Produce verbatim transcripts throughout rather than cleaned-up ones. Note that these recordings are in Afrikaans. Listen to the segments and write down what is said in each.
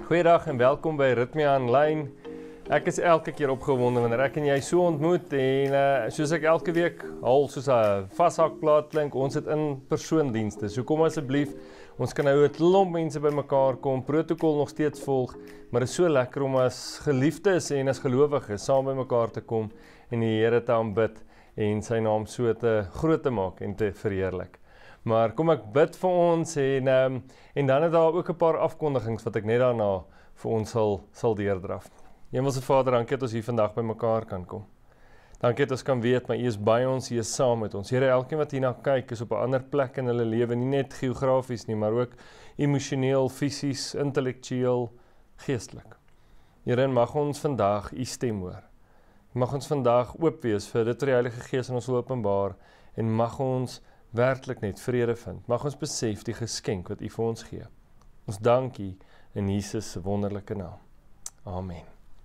Goeiedag en welkom by Ritmia Online. Ek is elke keer opgewonde wanneer ek en jy so ontmoet en uh, soos ek elke week al soos 'n vashakplaat klink, ons het in persoondienste. So kom asseblief, ons kan nou 'n klomp mense bymekaar kom, protokol nog steeds volg, maar dit is so lekker om as geliefdes en as gelowiges saam bymekaar te kom en die Here te aanbid en sy naam so te groot te maak en te verheerlik. Maar kom ek bid vir ons en, um, en dan het daar ook 'n paar afkondigings wat ek net daarna vir ons sal, sal deurdraf. Hemelse Vader, dankie dat ons hier vandag by mekaar kan kom. Dankie dat ons kan weet, maar U is by ons, U is saam met ons. Here, elkeen wat hierna kyk is op 'n ander plek in hulle lewe, nie net geografies nie, maar ook emosioneel, fisies, intellektueel, geestelik. Here, en mag ons vandag U stem hoor. Mag ons vandag oop wees vir dit wat die Heilige Gees in ons wil openbaar en mag ons werklik net vrede vind. Mag ons besef die geskenk wat U vir ons gee. Ons dank U in Jesus se wonderlike naam. Amen.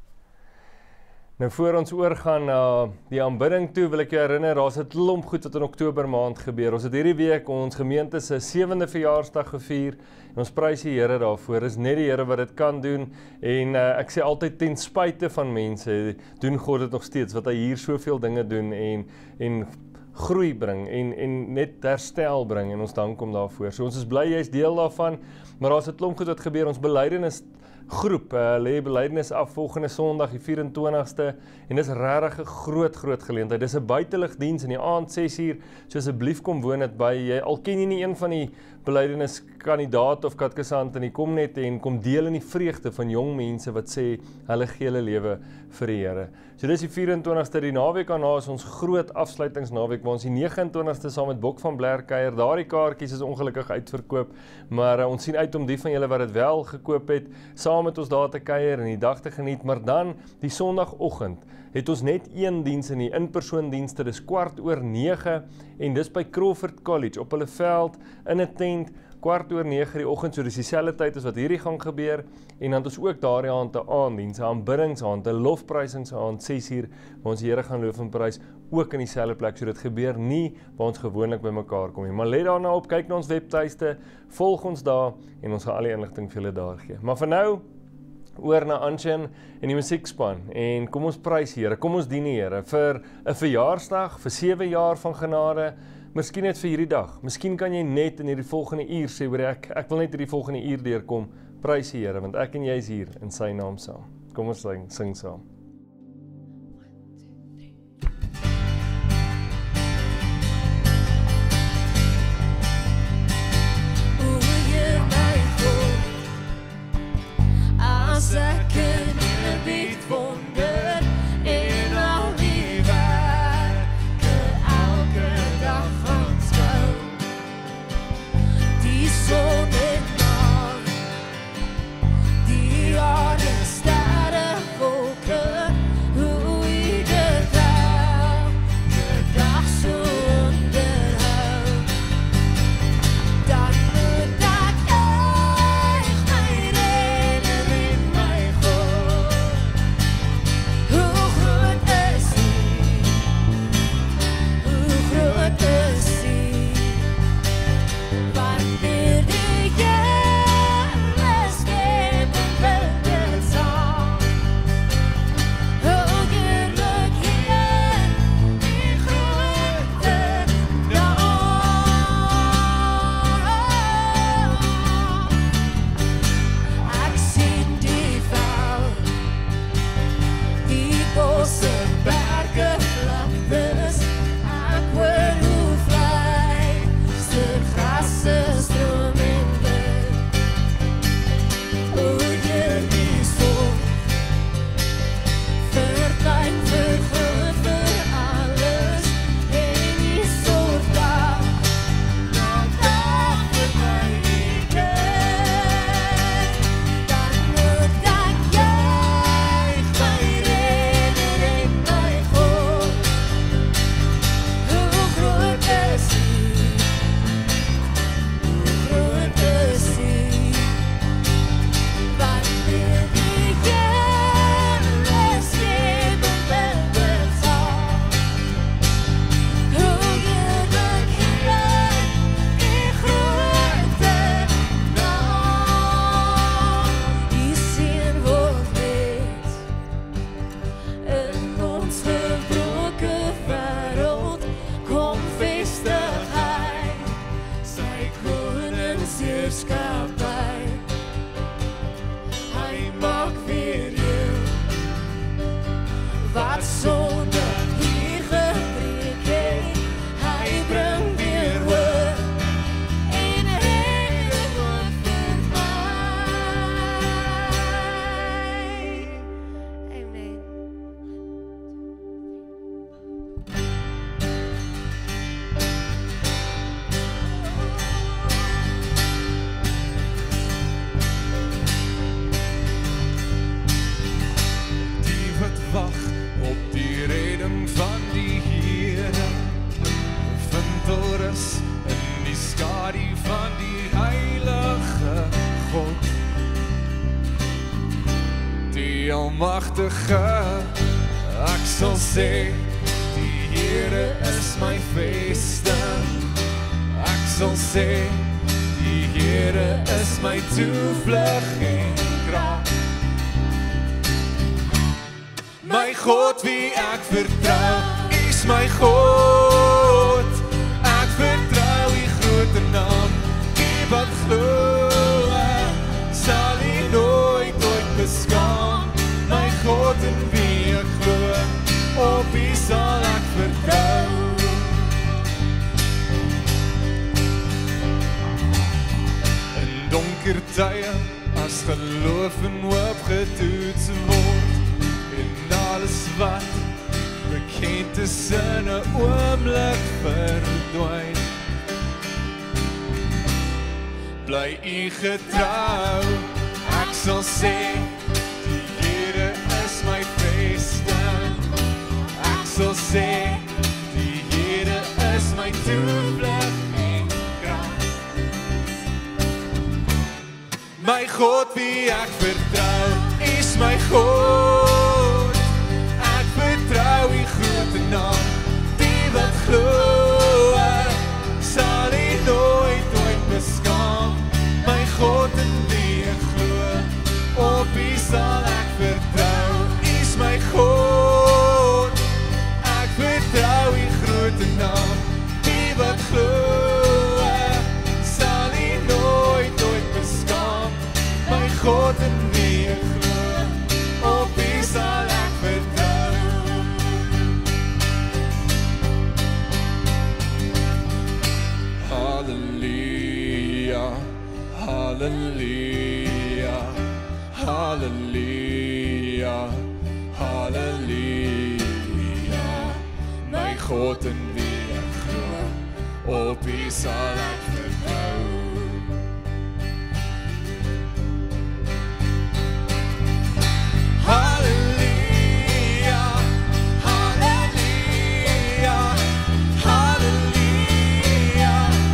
Nou voor ons oorgaan na uh, die aanbidding toe, wil ek jou herinner, daar's 'n klomp goed wat in Oktober maand gebeur. Ons het hierdie week ons gemeente se sewende verjaarsdag gevier en ons prys die Here daarvoor. Dis net die Here wat dit kan doen en uh, ek sê altyd ten spyte van mense, doen God dit nog steeds, wat hy hier soveel dinge doen en en groei bring en, en net herstel bring en ons dank hom daarvoor. So ons is bly jy is deel daarvan, maar daar's 'n klomp goed wat gebeur. Ons belydenis groep, uh, lê belydenis af volgende Sondag die vyf en twintigste en dis regtig 'n groot groot geleentheid. Dis 'n buiteligdiens in die aand ses uur, so asseblief kom woon dit by jy. Al ken jy nie een van die belydeniskandidaat of katkesant nie, kom net en kom deel in die vreugde van jong mense wat sê hulle gee hulle lewe vir die Here. So dis die vyf en twintigste, die naweek daarna is ons groot afsluitingsnaweek waar ons die nege en twintigste saam met Bok van Blair kuier. Daardie kaartjies is ongelukkig uitverkoop, maar uh, ons sien uit om die van julle wat dit wel gekoop het, saam met ons daar te kuier en die dag te geniet, maar dan die Sondagoggend het ons net een diens in die in-persoon dienste, dis kwart oor nege en dis by Crawford College op hulle veld in 'n tent, kwart oor nege die oggend, so dis dieselfde tyd as wat hierdie gaan gebeur en dan het ons ook daardie aand 'n aanddiens, 'n aanbiddingsaand, 'n lofprysingsaand, ses uur waar ons die Here gaan loof en prys, ook in dieselfde plek, so dit gebeur nie waar ons gewoonlik by mekaar kom nie. Maar let daarna op, kyk na ons webtuiste, volg ons daar en ons gaan al die inligting vir julle daar gee. Maar vir nou oor na Anshin en die musiekspan en kom ons prys die Here, kom ons dien die Here vir 'n verjaarsdag, vir sewe jaar van genade, miskien net vir hierdie dag. Miskien kan jy net in hierdie volgende uur sê, hoor ek, ek wil net hierdie volgende uur deurkom, prys die Here, want ek en jy is hier in sy naam saam. Kom ons sing, sing saam. Die aarde sterre wolke Almagtige, ek sal sê, die Here is my vesting. Ek sal sê, die Here is my toevlug en krag. My God wie ek vertrou, is my God. Ek vertrou die grote naam, die wat glo, sal hy nooit, nooit beskaam. My God in wie ek glo, op wie sal ek vertrou. In donker tye, as geloof en hoop getoets word, en alles wat bekend is in 'n oomblik verdwyn, bly u getrou. Ek sal sê, die Here is my vesting. Ek sal sê, die Here is my toevlug en krag. My God wie ek vertrou, is my God. Ek vertrou die grote naam, die wat glo, sal hy nooit, nooit beskaam. My God in wie ek glo, op wie sal ek vertrou, is my God. Ek vertrou die grote naam, die wat glo, sal hy nooit, nooit beskaam. My God in wie ek glo, op wie sal ek vertrou. Halleluja, halleluja, halleluja, halleluja. My God in wie ek glo, op wie sal ek vertrou. Halleluja, halleluja, halleluja,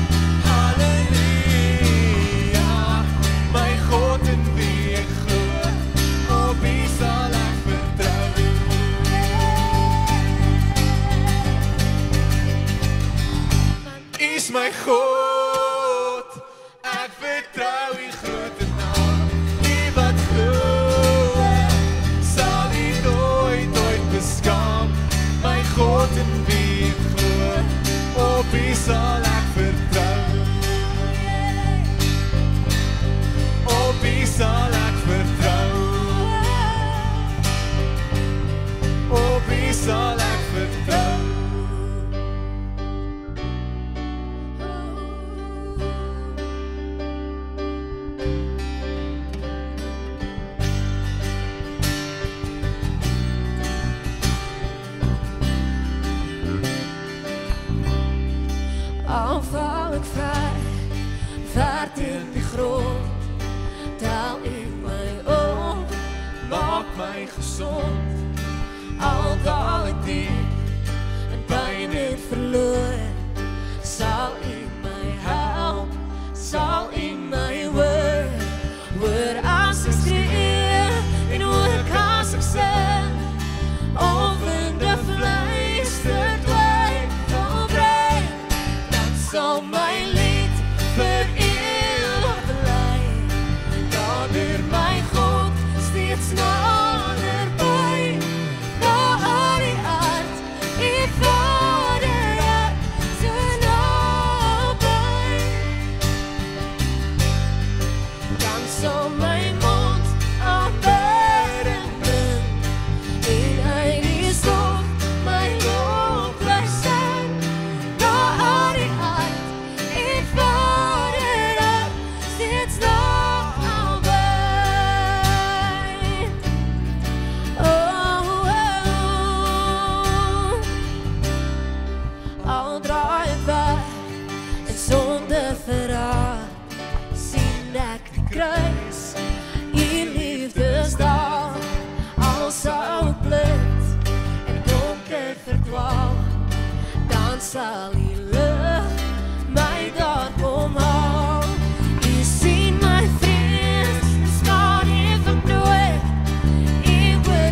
halleluja. My God in wie ek glo, op wie sal ek vertrou. Is my God, ek vertrou die grote naam, die wat glo, sal hy nooit, nooit beskaam. My God in wie ek glo, op wie sal ek vertrou. Op wie sal ek vertrou. Op wie sal ek vertrou. Al val ek vry, ver teen die grond, tel ek my op, Maak my gesond, al daal ek diep, en pyn en verloor, sal ek my help, sal ek my hoor, hoor as ek skree, en hoor as ek sing, of in die fluister dwyp van brein, dan sal my lied vir ewig bly, daardeur my God steeds naderby, na die hart, die Vader, so naby. Dan sal my mond aanbidding bring, en uit die stof my lof bly sing, na die hart, die Vader, steeds naby. Oh, oh, al draai ek weg, en sonde verraad, sien ek die kruis, u liefde staan, al sou ek blind, en donker verdwaal, dan sal u lig my daar kom haal. U sien my vrees, skade van nooit, u wil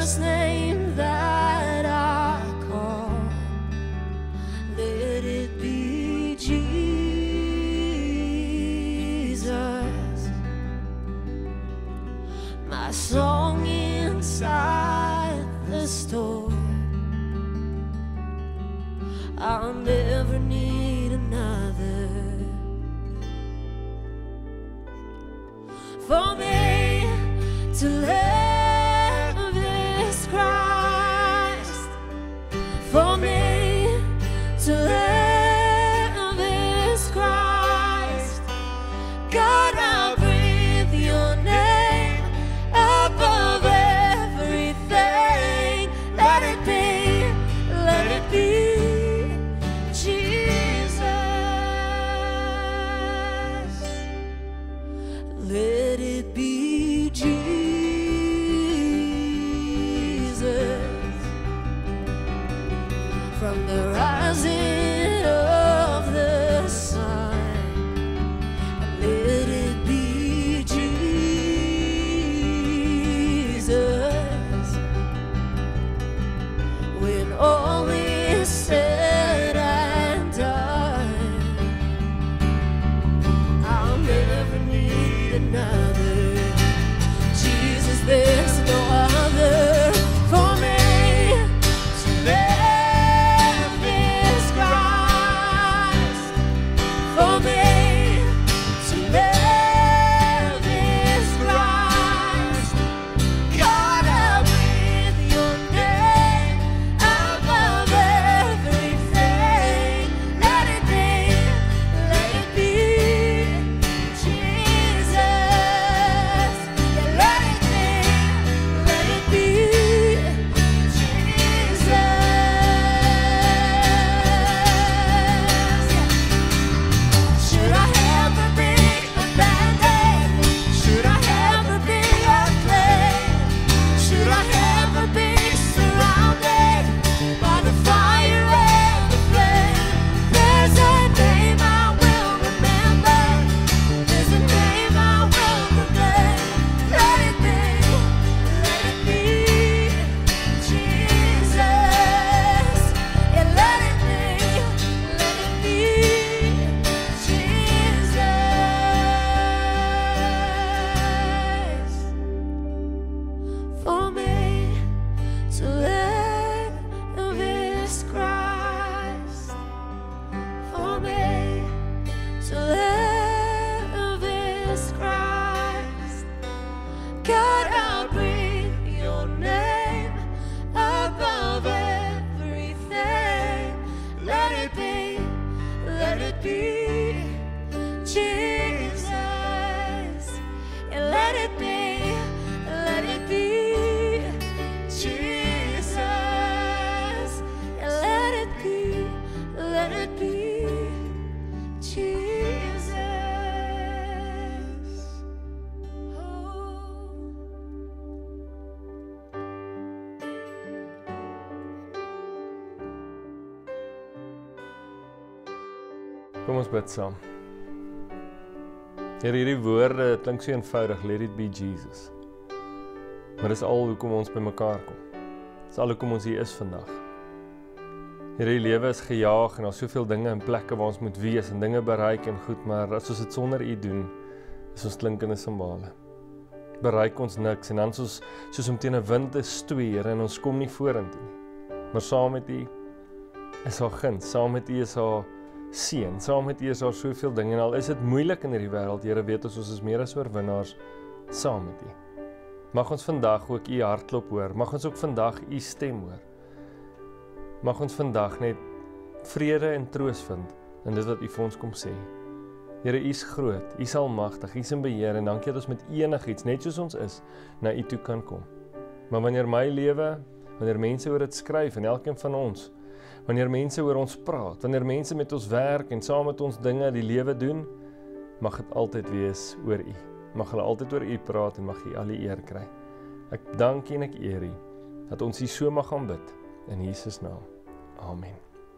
first name that I call. Let it be Jesus. My song inside the storm. I'll never need another. For me to live is Christ. For me to live is Christ. God, I'll breathe your name above everything. Let it be, let it be. Let it be Jesus. From the rising of the sun, let it be Jesus. When all is said and done, I'll never need another. Jesus, there's no other. For me to live is Christ. For me to live is Christ. God, I'll breathe your name above everything. Let it be, let it be. Kom ons bid saam. Here, hierdie woorde klink so eenvoudig, let it be Jesus. Maar dis al hoekom ons by mekaar kom. Dis al hoekom ons hier is vandag. Here, die lewe is gejaag en daar's soveel dinge en plekke waar ons moet wees en dinge bereik en goed, maar as ons dit sonder U doen, is ons klinkende simbale. Bereik ons niks en dan is ons soos om teen 'n wind te stoei en ons kom nie vorentoe nie. Maar saam met U is haar guns, saam met U is haar seën, saam met U is daar soveel dinge en al is dit moeilik in hierdie wêreld, Here, weet ons ons is meer as oorwinnaars saam met U. Mag ons vandag ook U hartklop hoor, mag ons ook vandag U stem hoor. Mag ons vandag net vrede en troos vind in dit wat U vir ons kom sê. Here, U is groot, U is almagtig, U is in beheer en dankie dat ons met enigiets, net soos ons is, na U toe kan kom. Maar wanneer my lewe, wanneer mense oor dit skryf en elkeen van ons, wanneer mense oor ons praat, wanneer mense met ons werk en saam met ons dinge die lewe doen, mag dit altyd wees oor U. Mag hulle altyd oor U praat en mag U al die eer kry. Ek dank U en ek eer U, dat ons U so mag aanbid, in Jesus naam. Amen.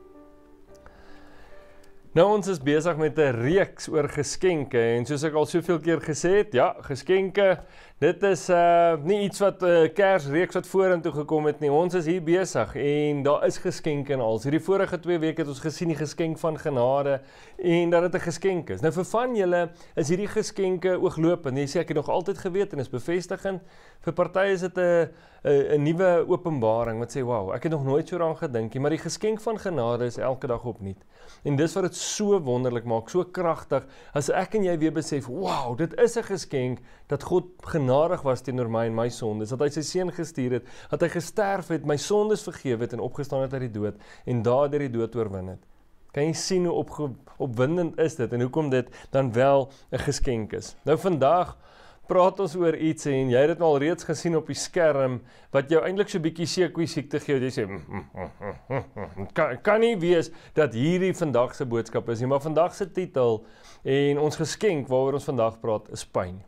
Nou, ons is besig met 'n reeks oor geskenke, en soos ek al soveel keer gesê het, ja, geskenke, Dit is uh, nie iets wat uh, Kersreeks wat vorentoe gekom het nie. Ons is hier besig en daar is geskenke en als. Hierdie vorige twee weke het ons gesien die geskenk van genade en dat dit 'n geskenk is. Nou vir van julle is hierdie geskenke ooglopend. Jy sê ek het nog altyd geweet en is bevestigend. Vir partye is dit 'n 'n 'n nuwe openbaring wat sê wow, ek het nog nooit so daaraan gedink nie, maar die geskenk van genade is elke dag opnuut. En dis wat dit so wonderlik maak, so kragtig as ek en jy weer besef, wow, dit is 'n geskenk dat God genadig was teenoor my en my sondes, dat hy sy seun gestuur het, dat hy gesterf het, my sondes vergewe het en opgestaan het uit die dood en daardeur die dood oorwin het. Kan jy sien hoe opge, opwindend is dit en hoekom dit dan wel 'n geskenk is? Nou vandag praat ons oor iets en jy het dit al reeds gesien op die skerm wat jou eintlik so 'n bietjie seekoe siekte gee. Jy sê mm, mm, mm, mm, mm. Kan, kan nie wees dat hierdie vandag se boodskap is nie, maar vandag se titel en ons geskenk waaroor ons vandag praat is pyn.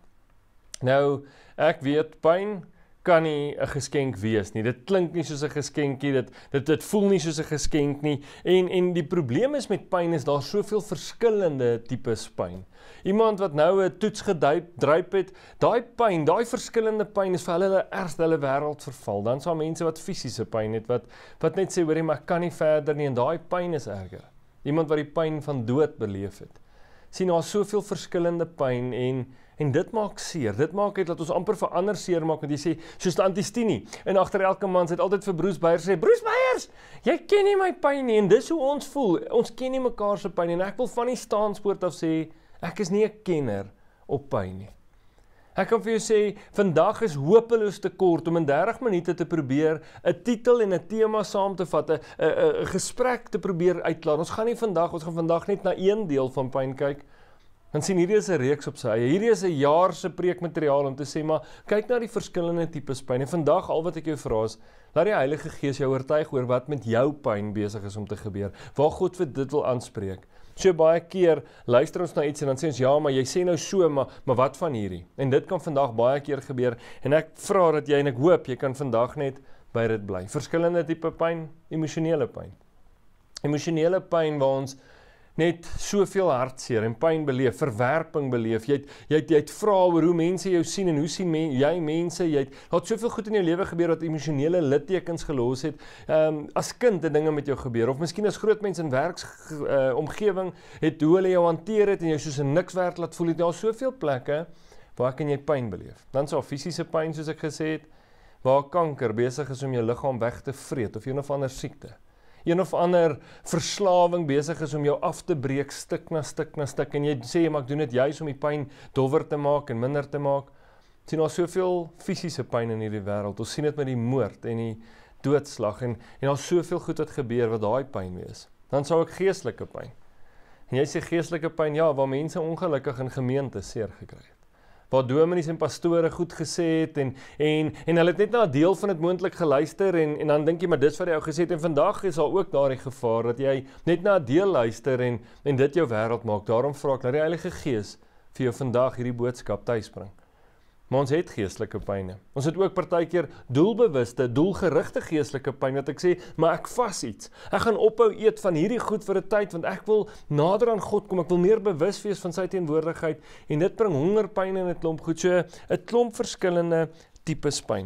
Nou, ek weet pyn kan nie 'n geskenk wees nie. Dit klink nie soos 'n geskenkie, dit dit dit voel nie soos 'n geskenk nie. En en die probleem is met pyn is daar soveel verskillende tipes pyn. Iemand wat nou 'n toets gedryp het, daai pyn, daai verskillende pyn is vir hulle hulle ergste hulle wêreld verval. Dan sal mense wat fisiese pyn het wat wat net sê hoorie maar ek kan nie verder nie en daai pyn is erger. Iemand wat die pyn van dood beleef het. Sien daar's soveel verskillende pyn en En dit maak seer, dit maak het dat ons amper vir ander seer maak, want jy sê, soos die Antistini, en agter elke man het altyd vir Bruce Byers sê, Bruce Byers, jy ken nie my pyn nie, en dis hoe ons voel, ons ken nie mekaar se pyn nie, en ek wil van die staanspoort af sê, ek is nie 'n kenner op pyn nie. Ek kan vir jou sê, vandag is hopeloos te kort om in dertig minute te probeer 'n titel en 'n tema saam te vat, 'n 'n gesprek te probeer uitlaat. Ons gaan nie vandag, ons gaan vandag net na een deel van pyn kyk. Dan sien hierdie is 'n reeks op sy eie. Hierdie is 'n jaar se preekmateriaal om te sê, maar kyk na die verskillende tipes pyn. En vandag al wat ek jou vra is, laat die Heilige Gees jou oortuig oor wat met jou pyn besig is om te gebeur. Waar God vir dit wil aanspreek. So baie keer luister ons na iets en dan sê ons ja, maar jy sê nou so, maar maar wat van hierdie? En dit kan vandag baie keer gebeur en ek vra dat jy en ek hoop jy kan vandag net by dit bly. Verskillende tipe pyn, emosionele pyn. Emosionele pyn waar ons net soveel hartseer en pyn beleef, verwerping beleef. Jy het jy het, jy het vra oor hoe mense jou sien en hoe sien men, jy mense, jy het het soveel goed in jou lewe gebeur wat emosionele littekens gelos het. Ehm um, as kind het dinge met jou gebeur of miskien as groot mens in werks uh, omgewing het hoe hulle jou hanteer het en jou soos 'n niks werd laat voel het. Daar's soveel plekke waar kan jy pyn beleef. Dan sou fisiese pyn soos ek gesê het, waar kanker besig is om jou liggaam weg te vreet of een of ander siekte. Een of ander verslawing besig is om jou af te breek, stuk na stuk na stuk, en jy sê, maar ek doen dit juist om die pyn dowwer te maak en minder te maak. Sien, daar is soveel fisiese pyn in hierdie wêreld, ons sien dit met die moord en die doodslag, en, en daar is soveel goed wat gebeur wat daai pyn wees. Dan sou ek geestelike pyn. En jy sê geestelike pyn, ja, waar mense ongelukkig in gemeente seer gekry het. Waar dominees en pastore goed gesê het, en, en, en hulle het net na 'n deel van dit moontlik geluister, en, en dan dink jy, maar dis wat jy ou gesê het, en vandag is daar ook daardie gevaar, dat jy net na 'n deel luister, en, en dit jou wêreld maak. Daarom vra ek, dat die Heilige Gees vir jou vandag hierdie boodskap tuisbring. Maar ons het geestelike pyne. Ons het ook partykeer doelbewuste, doelgerigte geestelike pyn, wat ek sê, maar ek vas iets. Ek gaan ophou eet van hierdie goed vir 'n tyd, want ek wil nader aan God kom, ek wil meer bewus wees van sy teenwoordigheid, en dit bring hongerpyn en 'n klomp goed, so 'n klomp verskillende tipes pyn.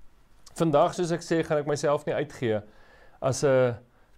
Vandag, soos ek sê, gaan ek myself nie uitgee as 'n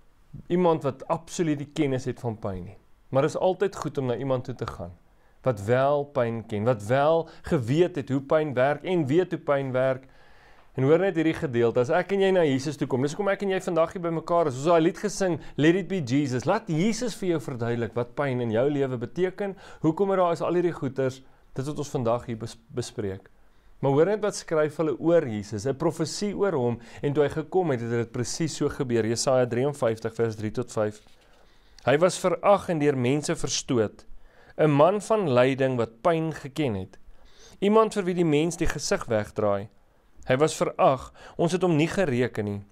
iemand wat absoluut die kennis het van pyn nie. Maar dit is altyd goed om na iemand toe te gaan wat wel pyn ken, wat wel geweet het hoe pyn werk en weet hoe pyn werk. En hoor net hierdie gedeelte, as ek en jy na Jesus toe kom, dis kom ek en jy vandag hier by mekaar is, soos daai lied gesing, Let it be Jesus, laat Jesus vir jou verduidelik wat pyn in jou lewe beteken, hoekom er daar is al hierdie goeters, dit wat ons vandag hier bespreek. Maar hoor net wat skryf hulle oor Jesus, 'n profesie oor hom, en toe hy gekom het, het dit presies so gebeur, Jesaja drieënvyftig vers drie tot vyf. Hy was verag en deur mense verstoot, 'n man van lyding wat pyn geken het. Iemand vir wie die mens die gesig wegdraai. Hy was verag, ons het hom nie gereken nie.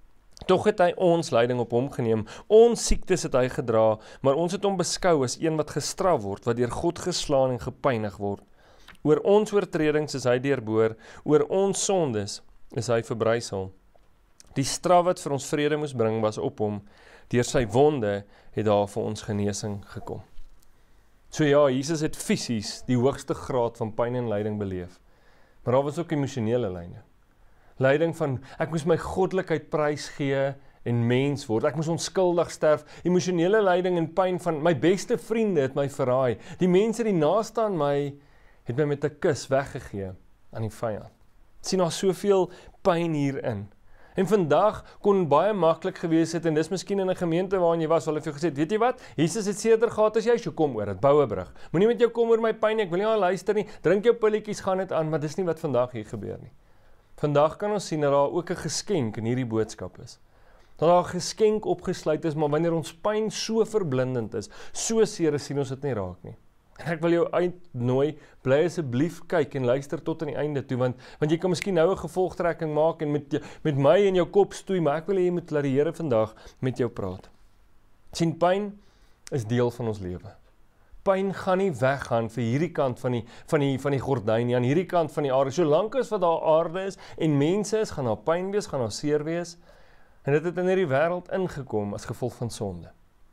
Tog het hy ons lyding op hom geneem, ons siektes het hy gedra, maar ons het hom beskou as een wat gestraf word, wat deur God geslaan en gepynig word. Oor ons oortredings is hy deurboor, oor ons sondes is hy verbrysel. Die straf wat vir ons vrede moes bring was op hom, deur sy wonde het daar vir ons genesing gekom. So ja, Jesus het fisies die hoogste graad van pyn en lyding beleef. Maar daar was ook emosionele lyding. Lyding van, ek moes my goddelikheid prys gee en mens word. Ek moes onskuldig sterf. Emosionele lyding en pyn van my beste vriende het my verraai. Die mense die naaste aan my het my met 'n kus weggegee aan die vyand. Sien daar soveel pyn hierin. En vandag kon baie maklik gewees het, en dis miskien in 'n gemeente waarin jy was, hulle het vir jou gesê, weet jy wat, Jesus het seerder gehad as jy, so kom oor dit, bou 'n brug. Moenie met jou kom oor my pyn, ek wil nie aan luister nie, drink jou pilletjies, gaan dit aan, maar dis nie wat vandag hier gebeur nie. Vandag kan ons sien dat daar ook 'n geskenk in hierdie boodskap is. Dat daar 'n geskenk opgesluit is, maar wanneer ons pyn so verblindend is, so seer is, sien ons dit nie raak nie. En ek wil jou uitnooi, bly asseblief kyk en luister tot aan die einde toe, want, want jy kan miskien nou 'n gevolgtrekking maak en met, met my in jou kop stoei, maar ek wil hê jy moet laat die Here vandag met jou praat. Sien, pyn is deel van ons lewe. Pyn gaan nie weggaan vir hierdie kant van die, van die, van die gordyn nie, aan hierdie kant van die aarde. Solank as wat daar aarde is en mense is, gaan daar pyn wees, gaan daar seer wees. En dit het in hierdie wêreld ingekom as gevolg van sonde.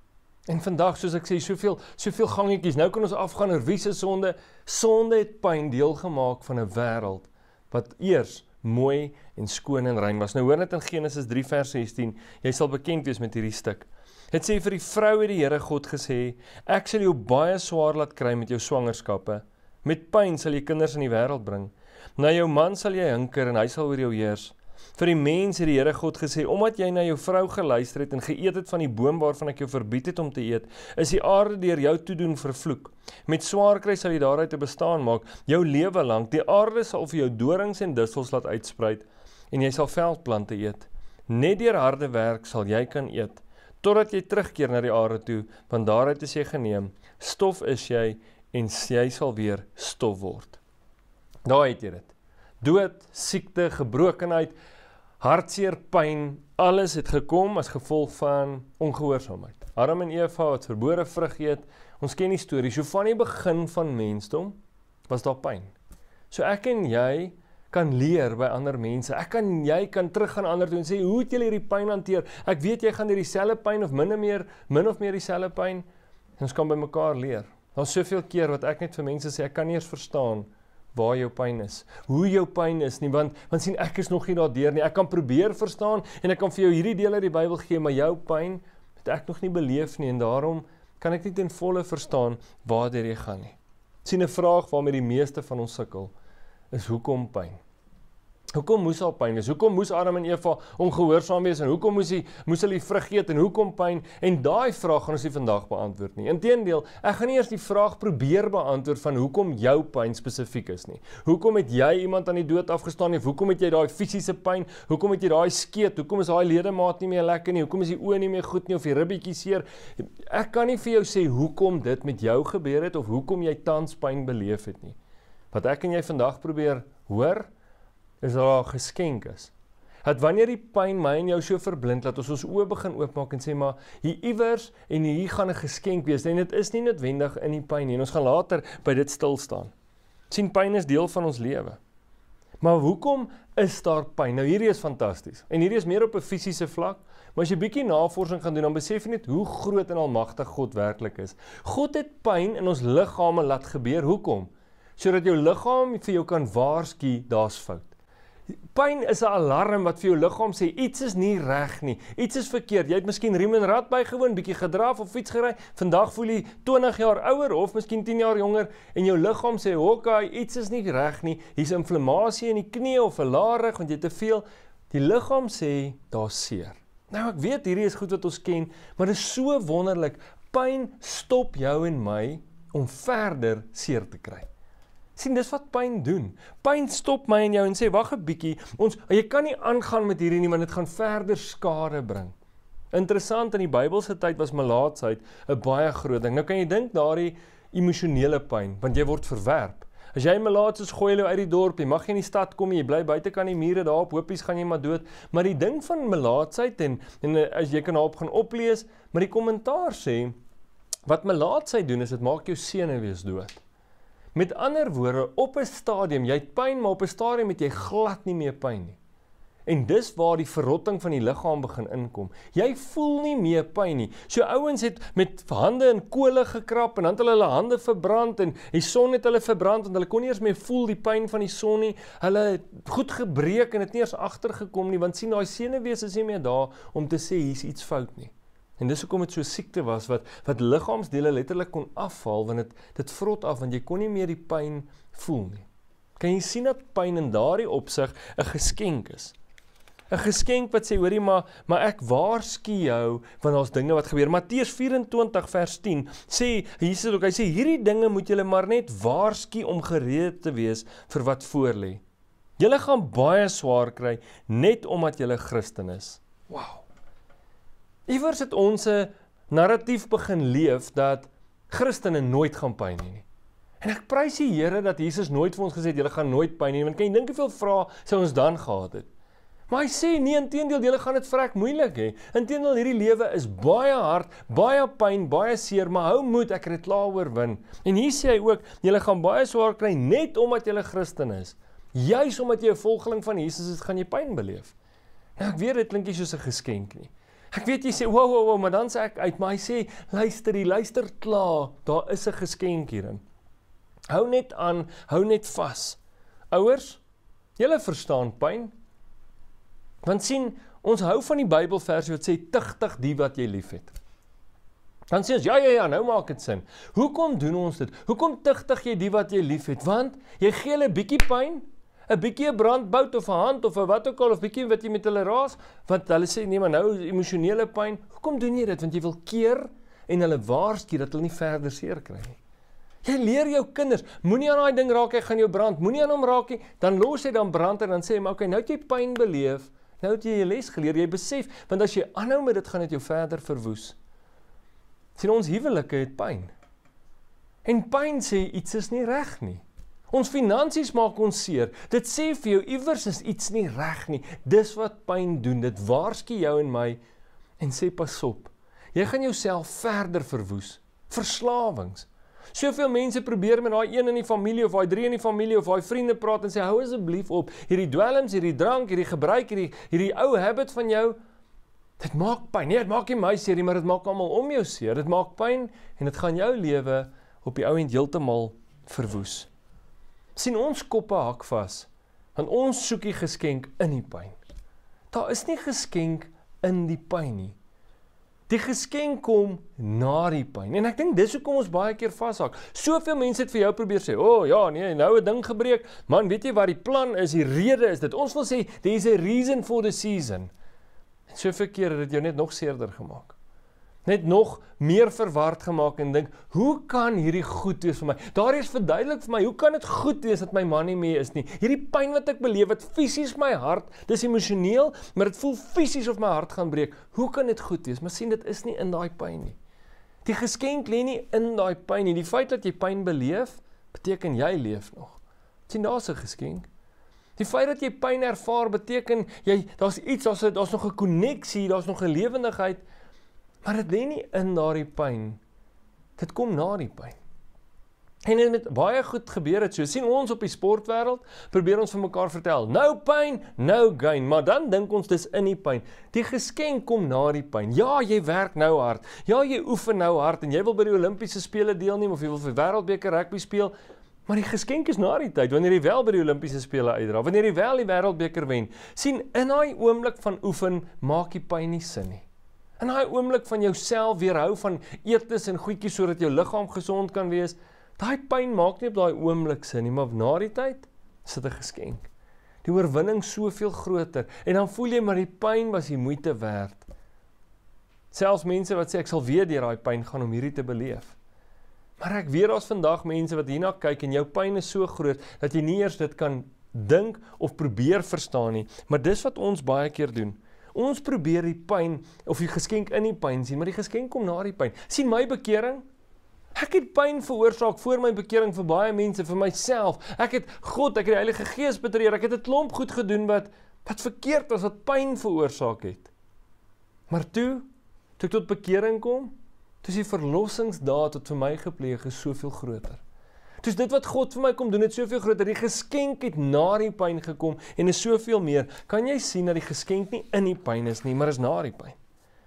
En vandag, soos ek sê, soveel, soveel gangetjies, nou kan ons afgaan oor wie se sonde. Sonde het pyn deel gemaak van 'n wêreld wat eers mooi en skoon en rein was. Nou hoor net in Genesis drie vers sestien, jy sal bekend wees met hierdie stuk. Het sê vir die vrou het die Here God gesê, ek sal jou baie swaar laat kry met jou swangerskappe. Met pyn sal jy kinders in die wêreld bring. Na jou man sal jy hinker en hy sal oor jou heers. Vir die mens het die Here God gesê, omdat jy na jou vrou geluister het en geëet het van die boom waarvan ek jou verbied het om te eet, is die aarde deur jou toedoen vervloek. Met swaar kry sal jy daaruit te bestaan maak, jou lewe lank. Die aarde sal vir jou dorings en distels laat uitspruit, en jy sal veldplante eet. Net deur harde werk sal jy kan eet, totdat jy terugkeer na die aarde toe, want daaruit is jy geneem. Stof is jy, en jy sal weer stof word. Daar het jy dit. Dood, siekte, gebrokenheid, hartseer, pyn, alles het gekom as gevolg van ongehoorsaamheid. Adam en Eva wat verbode vrug eet, ons ken die storie, so van die begin van mensdom was daar pyn. So ek en jy kan leer by ander mense, ek en jy kan terug gaan ander toe en sê, hoe het julle hierdie pyn hanteer? Ek weet jy gaan hierdie dieselfde pyn of min of meer, min of meer dieselfde pyn, en ons kan by mekaar leer. Daar is soveel keer wat ek net vir mense sê, ek kan nie eens verstaan waar jou pyn is, hoe jou pyn is nie, want, want sien ek is nog nie daardeur nie, ek kan probeer verstaan, en ek kan vir jou hierdie deel uit die Bybel gee, maar jou pyn het ek nog nie beleef nie, en daarom kan ek nie ten volle verstaan waartoe jy gaan nie. Sien 'n vraag waarmee die meeste van ons sukkel, is hoekom pyn? Hoekom moes al pyn wees? Hoekom moes Adam en Eva ongehoorsaam wees? En hoekom moes, die, moes hulle die vrug eet? En hoekom pyn? En daai vraag gaan ons nie vandag beantwoord nie. Inteendeel, ek gaan nie eers die vraag probeer beantwoord van hoekom jou pyn spesifiek is nie. Hoekom het jy iemand aan die dood afgestaan nie? Of hoekom het jy daai fisiese pyn? Hoekom het jy daai skeet? Hoekom is daai ledemaat nie meer lekker nie? Hoekom is die oë nie meer goed nie? Of die ribbetjie seer? Ek kan nie vir jou sê hoekom dit met jou gebeur het of hoekom jy tans pyn beleef het nie. Wat ek en jy vandag probeer hoor, is dat daar geskenk is. Dat wanneer die pyn my en jou so verblind, dat ons ons oë begin oopmaak en sê, maar hier iewers en hier gaan 'n geskenk wees, en dit is nie noodwendig in die pyn nie, en ons gaan later by dit stil staan. Sien, pyn is deel van ons lewe. Maar hoekom is daar pyn? Nou hierdie is fantasties, en hierdie is meer op 'n fisiese vlak, maar as jy bietjie navorsing gaan doen, dan besef jy net hoe groot en almagtig God werklik is. God het pyn in ons liggame laat gebeur, hoekom? Sodat jou liggaam vir jou kan waarsku, daar's fout. Pyn is 'n alarm wat vir jou liggaam sê, iets is nie reg nie, iets is verkeerd. Jy het miskien riem en rad bygewoon, bietjie gedraf of fiets gery, vandag voel jy twintig jaar ouer of miskien tien jaar jonger, en jou liggaam sê, "Hokkie, iets is nie reg nie, hier's inflammasie in die knie of 'n larig, want jy te veel." Die liggaam sê, "Daar's seer." Nou ek weet hierdie is goed wat ons ken, maar dit is so wonderlik. Pyn stop jou en my om verder seer te kry. Sien, dis wat pyn doen. Pyn stop my en jou en sê, wag 'n bietjie, ons, jy kan nie aangaan met hierdie nie, want dit gaan verder skade bring. Interessant, in die Bybelse tyd was melaatsheid 'n baie groot ding. Nou kan jy dink daardie emosionele pyn, want jy word verwerp. As jy melaats is, gooi hulle uit die dorp, jy mag nie in die stad kom, jy bly buite kan die mure daarop, hopies gaan jy maar dood. Maar die ding van melaatsheid, en, en as jy kan daarop gaan oplees, maar die kommentaar sê, wat melaatsheid doen, is dit maak jou senuwees dood. Met ander woorde, op 'n stadium, jy het pyn, maar op 'n stadium het jy glad nie meer pyn nie. En dis waar die verrotting van die liggaam begin inkom. Jy voel nie meer pyn nie. So ouens het met hande in kole gekrap en dan het hulle hulle hande verbrand en die son het hulle verbrand en hulle kon nie eens meer voel die pyn van die son nie. Hulle het goed gebreek en het nie eens agtergekom nie, want sien daai senuwees is nie meer daar om te sê hier's iets fout nie. En dis hoekom dit so siekte was wat wat liggaamsdele letterlik kon afval want dit dit vrot af want jy kon nie meer die pyn voel nie. Kan jy sien dat pyn in daardie opsig 'n geskenk is? 'n Geskenk wat sê, hoorie maar, maar ek waarsku jou, want daar's dinge wat gebeur. Matteus vyf-en-twintig vers tien sê, Jesus ook, hy sê, hierdie dinge moet julle maar net waarsku om gereed te wees vir wat voorlê. Julle gaan baie swaar kry, net omdat julle Christen is. Wow. Iewers het ons 'n narratief begin leef, dat Christene nooit gaan pyn hê nie. En ek prys die Here, dat Jesus nooit vir ons gesê het, julle gaan nooit pyn hê, want kan jy dink hoeveel vrae sou ons dan gehad het? Maar hy sê, nee, inteendeel, julle gaan dit vrek moeilik hê. Inteendeel, hierdie lewe is baie hard, baie pyn, baie seer, maar hou moed, ek het dit klaar oorwin. En hier sê hy ook, julle gaan baie swaar kry, net omdat julle Christen is. Juis omdat jy 'n volgeling van Jesus is, gaan jy pyn beleef. Nou, ek weet, dit klink nie soos 'n geskenk nie. Ek weet, jy sê, wow, wow, wow, maar dan sê ek uit, maar hy sê, luister, die luister klaar, daar is 'n geskenk hierin. Hou net aan, hou net vas. Ouers, julle verstaan pyn. Want sien, ons hou van die Bybelversie wat sê, tigtig die wat jy lief het. Dan sê ons, ja, ja, ja, nou maak dit sin. Hoekom doen ons dit? Hoekom tigtig jy die wat jy lief het? Want jy gee hulle 'n bietjie pyn, 'n bietjie 'n brandbout of 'n hand of 'n wat ook al, of bietjie wat jy met hulle raas, want hulle sê, nee, maar nou emosionele pyn. Hoekom doen jy dit? Want jy wil keer en hulle waarsku dat hulle nie verder seer kry nie. Jy leer jou kinders, moenie aan daai ding raak, hy gaan jou brand, moenie aan hom raak nie, dan los hy dan brand en dan sê hy, maar okay, nou het jy pyn beleef, nou het jy jy les geleer, jy besef, want as jy aanhou met dit, gaan dit jou verder verwoes. Sien, ons huwelike het pyn. En pyn sê, iets is nie reg nie. Ons finansies maak ons seer, dit sê vir jou, iewers is iets nie reg nie, dis wat pyn doen, dit waarsku jou en my, en sê, pas op, jy gaan jouself verder verwoes, verslawings. Soveel mense probeer met daai een in die familie, of daai drie in die familie, of daai vriende praat, en sê, hou asseblief op, hierdie dwelms, hierdie drank, hierdie gebruik, hierdie, hierdie ou habit van jou, dit maak pyn, nee, dit maak nie my seer nie, maar dit maak almal om jou seer, dit maak pyn, en dit gaan jou lewe op die ou end heeltemal verwoes. Sien, ons koppe hak vas, want ons soek die geskenk in die pyn. Daar is nie geskenk in die pyn nie. Die geskenk kom na die pyn. En ek dink dis hoekom ons baie keer vashak. Soveel mense het vir jou probeer sê, "O, oh, ja, nee, nou 'n ding gebreek. Man, weet jy wat die plan is? Die rede is dit." Ons wil sê, "There is a reason for the season." En soveel keer het dit jou net nog seerder gemaak. Net nog meer verward gemaak en dink, hoe kan hierdie goed wees vir my? Daar is verduidelik vir my, hoe kan dit goed wees dat my man nie meer is nie? Hierdie pyn wat ek beleef, wat fisies my hart, dis emosioneel, maar dit voel fisies of my hart gaan breek. Hoe kan dit goed wees? Maar sien, dit is nie in daai pyn nie. Die geskenk lê nie in daai pyn nie. Die feit dat jy pyn beleef, beteken jy leef nog. Sien, daar's 'n geskenk. Die feit dat jy pyn ervaar, beteken jy, daar's iets, daar's daar's nog 'n koneksie, daar's nog 'n lewendigheid. Maar dit lê nie in daardie pyn. Dit kom na die pyn. En dit met baie goed gebeur het so. Sien ons op die sportwêreld, probeer ons vir mekaar vertel, nou pyn, nou gain, maar dan dink ons dis in die pyn. Die geskenk kom na die pyn. Ja, jy werk nou hard. Ja, jy oefen nou hard en jy wil by die Olimpiese spele deelneem of jy wil vir wêreldbeker rugby speel, maar die geskenk is na die tyd wanneer jy wel by die Olimpiese spele uitdra, wanneer jy wel die wêreldbeker wen. Sien, in daai oomblik van oefen maak die pyn nie sin nie. In daai oomblik van jouself weerhou van eetes en goedjies sodat jou liggaam gesond kan wees, daai pyn maak nie op daai oomblik sin nie, maar na die tyd is dit 'n geskenk. Die oorwinning soveel groter en dan voel jy maar die pyn was die moeite werd. Selfs mense wat sê ek sal weer deur daai pyn gaan om hierdie te beleef. Maar ek weet daar's vandag mense wat hierna kyk en jou pyn is so groot dat jy nie eers dit kan dink of probeer verstaan nie, maar dis wat ons baie keer doen. Ons probeer die pyn, of die geskenk in die pyn sien, maar die geskenk kom na die pyn. Sien my bekering? Ek het pyn veroorsaak voor my bekering vir baie mense, vir myself. Ek het God, ek het die Heilige Gees betreer, ek het 'n klomp goed gedoen wat, wat verkeerd was, wat pyn veroorsaak het. Maar toe, toe ek tot bekering kom, toe is die verlossingsdaad wat vir my gepleeg is soveel groter. Dis dit wat God vir my kom doen, het soveel groter. Die geskenk het na die pyn gekom en is soveel meer. Kan jy sien dat die geskenk nie in die pyn is nie, maar is na die pyn?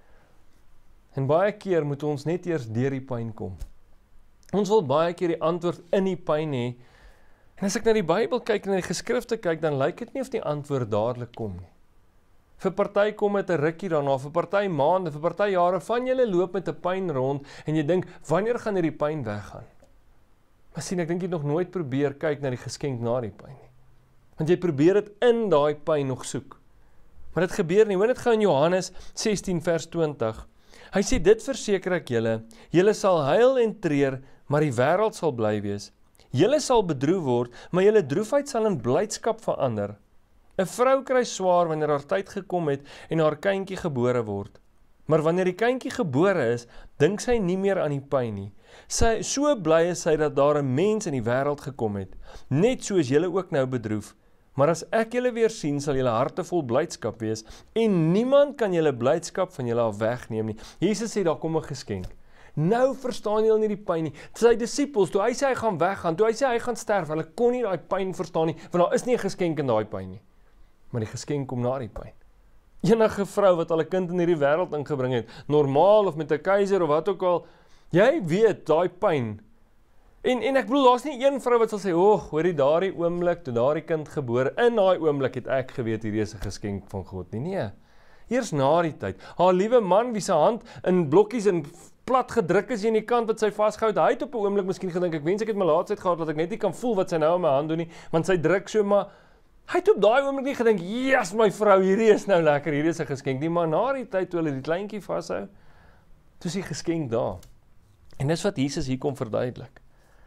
En baie keer moet ons net eers deur die pyn kom. Ons wil baie keer die antwoord in die pyn hê. En as ek na die Bybel kyk en na die geskrifte kyk, dan lyk dit nie of die antwoord dadelik kom nie. Vir party kom dit 'n rukkie daarna, vir party maande, vir party jare, van julle loop met 'n pyn rond en jy dink, wanneer gaan hierdie pyn weggaan? Maar sien, ek dink jy het nog nooit probeer kyk na die geskenk na die pyn nie. Want jy probeer dit in daai pyn nog soek. Maar dit gebeur nie. Hoor dit gou in Johannes sestien vers twintig. Hy sê, dit verseker ek julle, julle sal huil en treur, maar die wêreld sal bly wees. Julle sal bedroef word, maar julle droefheid sal in blydskap verander. 'n Vrou kry swaar wanneer haar tyd gekom het en haar kindjie gebore word. Maar wanneer die kindjie gebore is, dink sy nie meer aan die pyn nie. Sy so bly is sy dat daar 'n mens in die wêreld gekom het, net soos julle ook nou bedroef. Maar as ek julle weer sien, sal julle harte vol blydskap wees en niemand kan julle blydskap van julle af wegneem nie. Jesus sê daar kom 'n geskenk. Nou verstaan julle nie die pyn nie. Sy disippels, toe hy sê hy gaan weggaan, toe hy sê hy gaan sterf, hulle kon nie daai pyn verstaan nie, want daar is nie 'n geskenk in daai pyn nie. Maar die geskenk kom na die pyn. Enige vrou wat al 'n kind in hierdie wêreld ingebring het, normaal of met 'n keiser of wat ook al, jy weet daai pyn. En en ek bedoel, daar's nie een vrou wat sal sê, "O, hoorie daardie oomblik toe daardie kind gebore, in daai oomblik het ek geweet hierdie is 'n geskenk van God nie." Nee. Eers na die tyd. Haar liewe man wie se hand in blokkies en plat gedruk is in die kant wat sy vasgehou het, hy het op 'n oomblik miskien gedink, ek wens ek het my laatsheid gehad dat ek net nie kan voel wat sy nou in my hand doen nie, want sy druk so, maar hy het op daai oomblik nie gedink, "Yes, my vrou, hierdie is nou lekker, hierdie is 'n geskenk nie," maar na die tyd toe hulle die kleintjie vashou, toe is die geskenk daar. En dis wat Jesus hier kom verduidelik.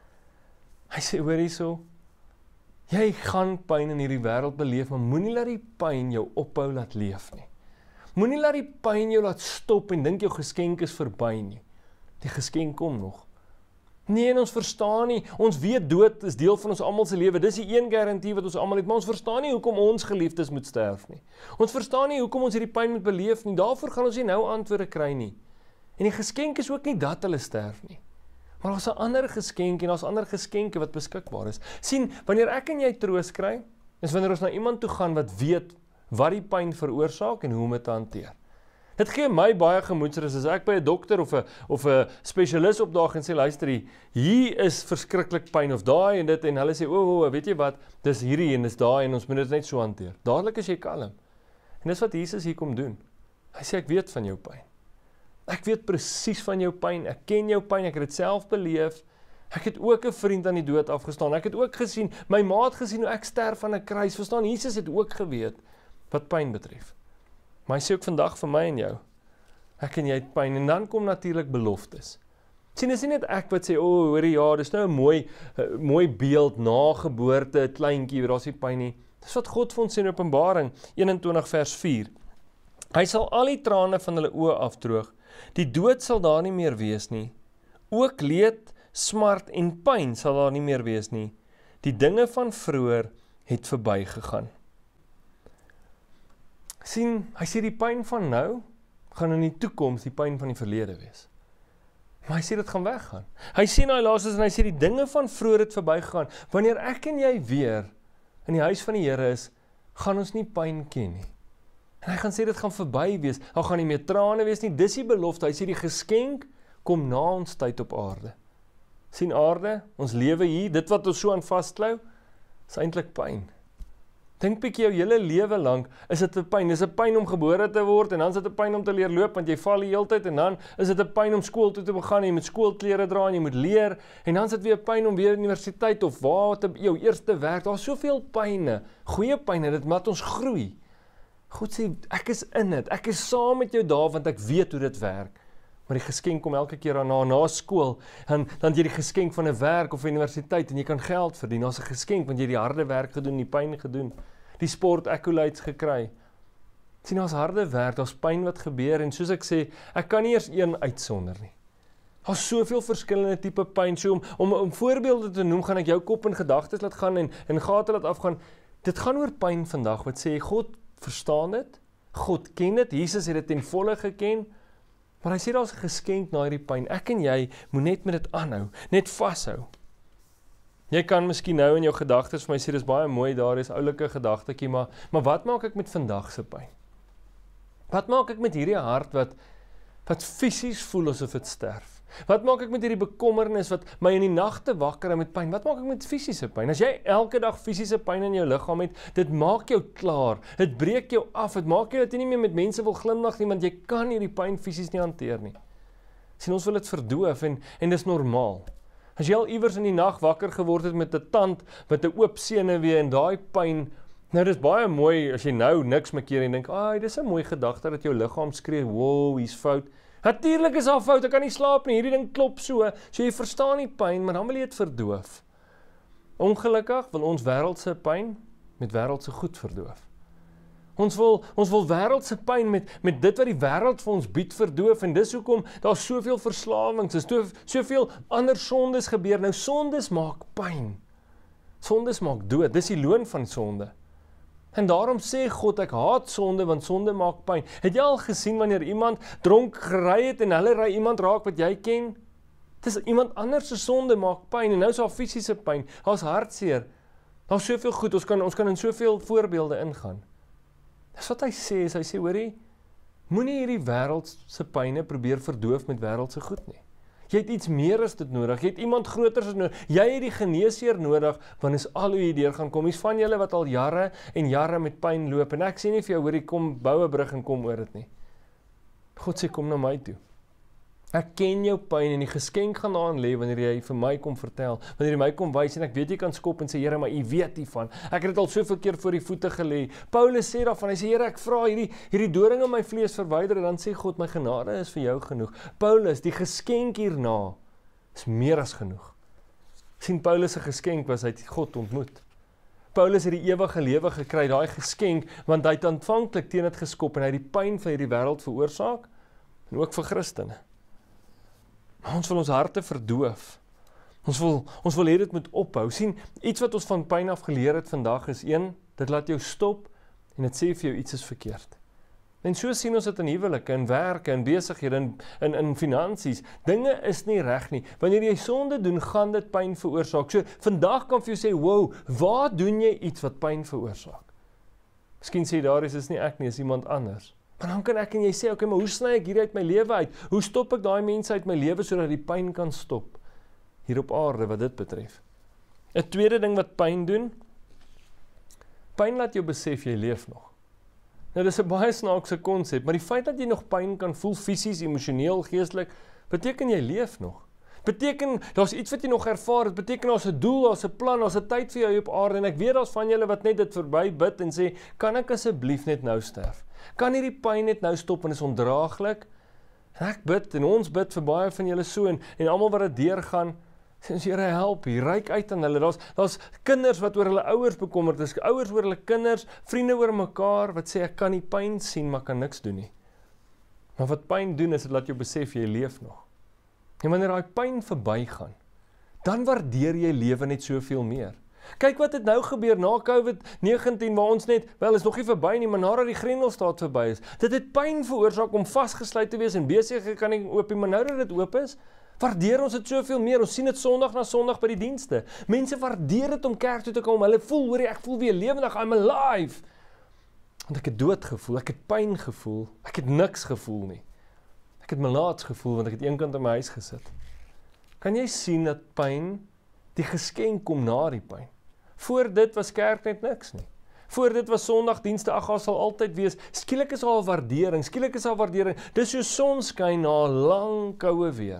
Hy sê, hoor hierso, jy gaan pyn in hierdie wêreld beleef, maar moenie laat die pyn jou ophou laat leef nie. Moenie laat die pyn jou laat stop en dink jou geskenk is verby nie. Die geskenk kom nog. Nee, en ons verstaan nie, ons weet dood is deel van ons almal se lewe, dis die een garantie wat ons almal het, maar ons verstaan nie hoekom ons geliefdes moet sterf nie. Ons verstaan nie hoekom ons hierdie pyn moet beleef nie, daarvoor gaan ons nie nou antwoorde kry nie. En die geskenk is ook nie dat hulle sterf nie. Maar daar's 'n ander geskenk en daar's ander geskenke wat beskikbaar is. Sien, wanneer ek en jy troos kry, is wanneer ons na iemand toe gaan wat weet wat die pyn veroorsaak en hoe om dit te hanteer. Dit gee my baie gemoedsrus as ek by 'n dokter of 'n of 'n spesialis opdaag en sê, luister hier, hier is verskriklik pyn of daai en dit en hulle sê, o, oh, weet jy wat, dis hierdie en dis daai en ons moet dit net so hanteer. Dadelik is jy kalm. En dis wat Jesus hier kom doen. Hy sê, ek weet van jou pyn. Ek weet presies van jou pyn, ek ken jou pyn, ek het dit self beleef, ek het ook 'n vriend aan die dood afgestaan, ek het ook gesien, my ma het gesien hoe ek sterf aan 'n kruis, verstaan, Jesus het ook geweet wat pyn betref. Maar hy sê ook vandag vir my en jou, ek en jy het pyn, en dan kom natuurlik beloftes. Sien, is nie net ek wat sê, o, oh, hoorie, ja, dis nou 'n mooi, uh, mooi beeld, na geboorte, 'n kleintjie, daar's nie pyn nie. Dis wat God vir ons sê in Openbaring eenentwintig vers vier. Hy sal al die trane van hulle oë afdroog, die dood sal daar nie meer wees nie, ook leed, smart en pyn sal daar nie meer wees nie, die dinge van vroeër het verbygegaan. Sien, hy sê die pyn van nou, gaan in die toekoms die pyn van die verlede wees. Maar hy sê dit gaan weggaan. Hy sê in die laaste en hy sê die dinge van vroeër het verbygegaan. Wanneer ek en jy weer in die huis van die Here is, gaan ons nie pyn ken nie. En hy gaan sê dit gaan verby wees, daar gaan nie meer trane wees nie, dis die belofte, hy sê die geskenk kom na ons tyd op aarde. Sien aarde, ons lewe hier, dit wat ons so aan vasklou, is eintlik pyn. Dink bietjie jou hele lewe lank, is dit 'n pyn, is 'n pyn om gebore te word, en dan is dit 'n pyn om te leer loop, want jy val die hele tyd, en dan is dit 'n pyn om skool toe te begin, jy moet skoolklere dra, en jy moet leer, en dan is dit weer 'n pyn om weer universiteit, of waar te jou eerste werk, daar is soveel pyne, goeie pyne, dit laat ons groei. God sê, ek is in dit, ek is saam met jou daar, want ek weet hoe dit werk. Maar die geskenk kom elke keer daarna, na skool, en dan jy die geskenk van 'n werk of 'n universiteit, en jy kan geld verdien, daar's 'n geskenk, want jy die harde werk gedoen, die pyn gedoen, die sport accolades gekry. Sien, daar's harde werk, daar's pyn wat gebeur, en soos ek sê, ek kan nie eers een uitsonder nie. Daar's soveel verskillende tipe pyn, so om, om, om voorbeelde te noem, gaan ek jou kop en gedagtes laat gaan, en, en gate laat afgaan. Dit gaan oor pyn vandag, wat sê, God verstaan dit, God ken dit, Jesus het dit ten volle geken, maar hy sê daar's 'n geskenk na hierdie pyn. Ek en jy moet net met dit aanhou, net vashou. Jy kan miskien nou in jou gedagtes vir my sê, dis baie mooi daar, is oulike gedagtetjie, maar, maar wat maak ek met vandag se pyn? Wat maak ek met hierdie hart wat, wat fisies voel asof dit sterf? Wat maak ek met hierdie bekommernis wat my in die nagte wakker hou met pyn? Wat maak ek met fisiese pyn? As jy elke dag fisiese pyn in jou liggaam het, dit maak jou klaar, dit breek jou af, dit maak jou dat jy nie meer met mense wil glimlag nie, want jy kan hierdie pyn fisies nie hanteer nie. Sien, ons wil dit verdoof en, en dis normaal. As jy al iewers in die nag wakker geword het met 'n tand, met 'n oop senuwee en daai pyn, nou dis baie mooi as jy nou niks mekeer en dink, "Ag, dis 'n mooi gedagte dat jou liggaam skree, wow, hier's fout." Natuurlik is daar fout, ek kan nie slaap nie, hierdie ding klop so, so jy verstaan die pyn, maar dan wil jy dit verdoof. Ongelukkig wil ons wêreldse pyn met wêreldse goed verdoof. Ons wil, ons wil wêreldse pyn met, met dit wat die wêreld vir ons bied verdoof, en dis hoekom daar soveel verslawings is, soveel ander sondes gebeur. Nou, sondes maak pyn. Sondes maak dood, dis die loon van sonde. En daarom sê God, ek haat sonde, want sonde maak pyn. Het jy al gesien wanneer iemand dronk gery het, en hulle ry iemand raak wat jy ken? Dis iemand anders se sonde maak pyn, en nou is daar fisiese pyn, daar's hartseer, daar's soveel goed, ons kan, ons kan in soveel voorbeelde ingaan. Dis wat hy sê, is hy sê, hoorie, moenie hierdie wêreldse pyne probeer verdoof met wêreldse goed nie. Jy het iets meer as dit nodig, jy het iemand groter as nodig, jy het die geneesheer nodig, want is al hoe jy deur gaan kom. Is van julle wat al jare en jare met pyn loop, en ek sê nie vir jou, hoorie, kom bou 'n brug en kom oor dit nie. God sê, kom na my toe. Ek ken jou pyn en die geskenk gaan daarin lê wanneer jy vir my kom vertel, wanneer jy my kom wys en ek weet jy kan skop en sê, Here, maar u weet hiervan. Ek het dit al soveel keer voor die voete gelê. Paulus sê daarvan, hy sê, Here, ek vra hierdie hierdie doring in my vlees verwyder, en dan sê God, my genade is vir jou genoeg. Paulus, die geskenk hierna is meer as genoeg. Sien, Paulus se geskenk was hy het God ontmoet. Paulus het die ewige lewe gekry, daai geskenk, want hy het aanvanklik teen dit geskop en hy het die pyn van hierdie wêreld veroorsaak, en ook vir Christene. Maar ons wil ons harte verdoof. Ons wil, ons wil hê dit moet ophou. Sien, iets wat ons van pyn af geleer het vandag is een, dit laat jou stop en dit sê vir jou iets is verkeerd. En so sien ons dit in huwelike, in werke, in besighede, in, in, in finansies. Dinge is nie reg nie. Wanneer jy sonde doen, gaan dit pyn veroorsaak. So, vandag kan vir jou sê, wow, waar doen jy iets wat pyn veroorsaak? Miskien sê daar is, is nie ek nie, is iemand anders. Maar dan kan ek en jy sê, okay, maar hoe sny ek hier uit my lewe uit? Hoe stop ek daai mense uit my lewe sodat die pyn kan stop? Hier op aarde wat dit betref. 'n Tweede ding wat pyn doen, pyn laat jou besef jy leef nog. Nou dis 'n baie snaakse konsep, maar die feit dat jy nog pyn kan voel fisies, emosioneel, geestelik, beteken jy leef nog. Beteken, daar's iets wat jy nog ervaar, dit beteken daar's 'n doel, daar's 'n plan, daar's 'n tyd vir jou op aarde, en ek weet daar's van julle wat net dit verby bid en sê, kan ek asseblief net nou sterf? Kan hierdie pyn net nou stop en is ondraaglik? En ek bid, en ons bid vir baie van julle so, en, en almal wat dit deurgaan, sê ons, Here, help, hier, reik uit aan hulle, daar's, daar's kinders wat oor hulle ouers bekommerd is, ouers oor hulle kinders, vriende oor mekaar, wat sê, ek kan die pyn sien, maar kan niks doen nie. Maar wat pyn doen, is dit laat jou besef, jy leef nog. En wanneer daai pyn verbygaan, dan waardeer jy lewe net soveel meer. Kyk wat het nou gebeur na COVID negentien, waar ons net, wel is nog nie verby nie, maar nadat die Grendelstaat verby is, dit het pyn veroorsaak om vasgesluit te wees en besig kan nie oop nie, maar nou dat dit oop is, waardeer ons dit soveel meer. Ons sien dit Sondag na Sondag by die dienste. Mense waardeer dit om kerk toe te kom. Hulle voel, hoor jy, ek voel weer lewendig, I'm alive. Want ek het dood gevoel, ek het pyn gevoel, ek het niks gevoel nie. Ek het malaats gevoel, want ek het eenkant in my huis gesit. Kan jy sien dat pyn, die geskenk kom na die pyn? Voor dit was kerk net niks nie. Voor dit was Sondagdienste, ag, daar sal altyd wees. Skielik is al waardering, skielik is al waardering. Dis so sonskyn na lang koue weer.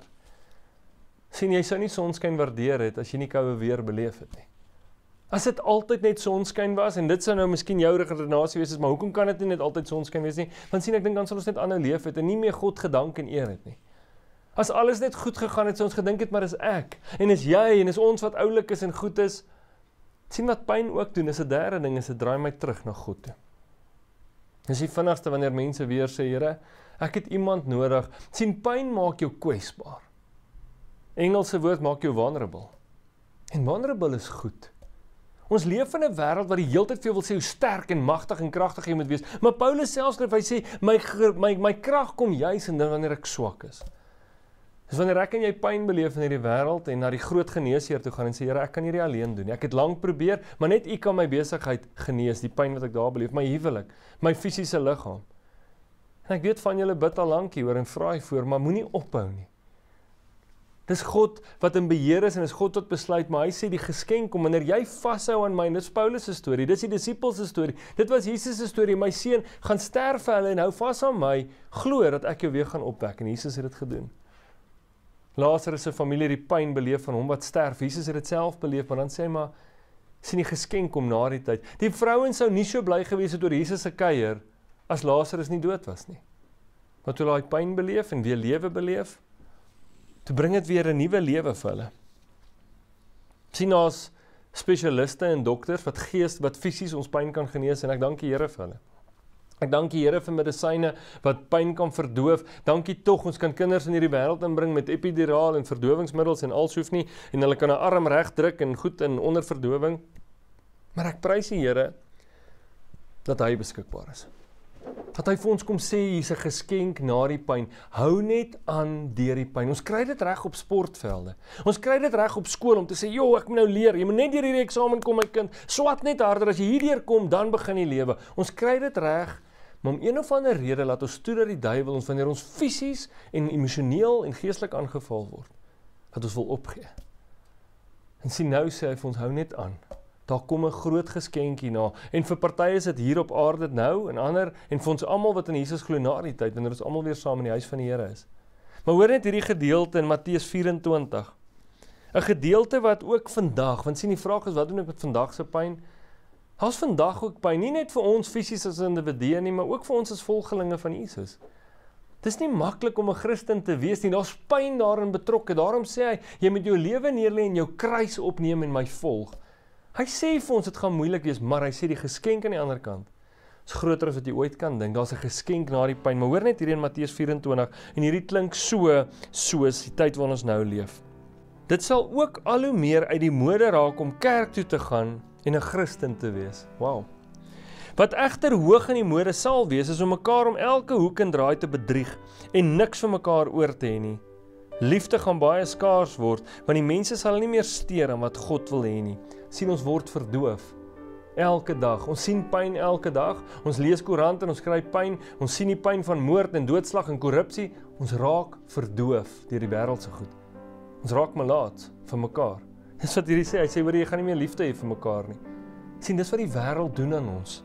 Sien, jy sou nie sonskyn waardeer het as jy nie koue weer beleef het nie. As dit altyd net sonskyn was, en dit sou nou miskien jou redenasie wees, maar hoekom kan dit nie net altyd sonskyn wees nie? Want sien, ek dink dan sal ons net aanhou leef het, en nie meer God gedank en eer het nie. As alles net goed gegaan het, sou ons gedink het, maar is ek, en is jy, en is ons wat oulik is en goed is. Sien wat pyn ook doen, is 'n derde ding, is dit draai my terug na God toe. Dis die vinnigste wanneer mense weer sê, Here, ek het iemand nodig. Sien, pyn maak jou kwesbaar. Engelse woord maak jou vulnerable. En vulnerable is goed. Ons leef in 'n wêreld wat die heeltyd vir jou wil sê hoe sterk en magtig en kragtig jy moet wees. Maar Paulus self skryf, hy sê, my, my, my krag kom juis in wanneer ek swak is. Dis wanneer ek en jy pyn beleef in hierdie wêreld en na die groot geneesheer toe gaan en sê, Here, ek kan hierdie alleen doen. Ek het lank probeer, maar net U kan my besigheid genees, die pyn wat ek daar beleef, my huwelik, my fisiese liggaam. En ek weet van julle bid al lank hieroor en vra hiervoor, maar moenie ophou nie. Dis God wat in beheer is en is God wat besluit, maar hy sê die geskenk om wanneer jy vashou aan my, dis Paulus se storie, dis die disippels se storie, dit was Jesus se storie, my seun gaan sterf vir hulle en hou vas aan my, glo dat ek jou weer gaan opwek en Jesus het dit gedoen. Lazarus se familie die pyn beleef van hom wat sterf, Jesus het dit self beleef, maar dan sê hy maar, sien die geskenk om na die tyd. Die vrouens sou nie so bly gewees het oor Jesus se kuier, as Lazarus nie dood was nie. Maar toe hulle pyn beleef en weer lewe beleef, toe bring dit weer 'n nuwe lewe vir hulle. Sien ons spesialiste en dokters wat gees, wat fisies ons pyn kan genees en ek dank die Here vir hulle. Ek dank die Here vir medisyne wat pyn kan verdoof. Dankie tog, ons kan kinders in hierdie wêreld inbring met epiduraal en verdowingsmiddels en als hoef nie, en hulle kan 'n arm reg druk en goed in onder verdowing. Maar ek prys die Here dat hy beskikbaar is. Dat hy vir ons kom sê, hier's 'n geskenk na die pyn. Hou net aan deur die pyn. Ons kry dit reg op sportvelde. Ons kry dit reg op skool om te sê, "Jo, ek moet nou leer. Jy moet net deur hierdie eksamen kom, my kind. Swat net harder. As jy hierdeur kom, dan begin die lewe." Ons kry dit reg, maar om een of ander rede laat ons toe dat die duiwel ons wanneer ons fisies en emosioneel en geestelik aangeval word, dat ons wil opgee. En sien nou sê hy vir ons, hou net aan. Daar kom 'n groot geskenkie na, en vir partye is dit hier op aarde nou, en ander, en vir ons almal wat in Jesus glo na die tyd, wanneer ons almal weer saam in die huis van die Here is. Maar hoor net hierdie gedeelte in Matteus vyf-en-twintig, 'n gedeelte wat ook vandag, want sien die vraag is, wat doen ek met vandag se pyn? Daar's vandag ook pyn, nie net vir ons fisies as individue nie, maar ook vir ons as volgelinge van Jesus. Dis nie maklik om 'n Christen te wees nie, daar's pyn daarin betrokke, daarom sê hy, jy moet jou lewe neerlê en jou kruis opneem en my volg. Hy sê vir ons, dit gaan moeilik wees, maar hy sê die geskenk aan die ander kant is groter as wat jy ooit kan dink. Daar's 'n geskenk na die pyn, maar hoor net hierdie in Matteus vyf-en-twintig, en hierdie klink so, soos die tyd waarin ons nou leef. Dit sal ook al hoe meer uit die mode raak om kerk toe te gaan en 'n Christen te wees. Wow. Wat egter hoog in die mode sal wees, is om mekaar om elke hoek en draai te bedrieg en niks vir mekaar oor te hê nie. Liefde gaan baie skaars word, want die mense sal nie meer steur aan wat God wil hê nie. Sien, ons word verdoof. Elke dag. Ons sien pyn elke dag. Ons lees koerant en ons kry pyn. Ons sien die pyn van moord en doodslag en korrupsie. Ons raak verdoof deur die wêreldse goed. Ons raak malaat vir mekaar. Dis wat hierdie sê. Hy sê, hoor, jy gaan nie meer liefde hê vir mekaar nie. Sien, dis wat die wêreld doen aan ons.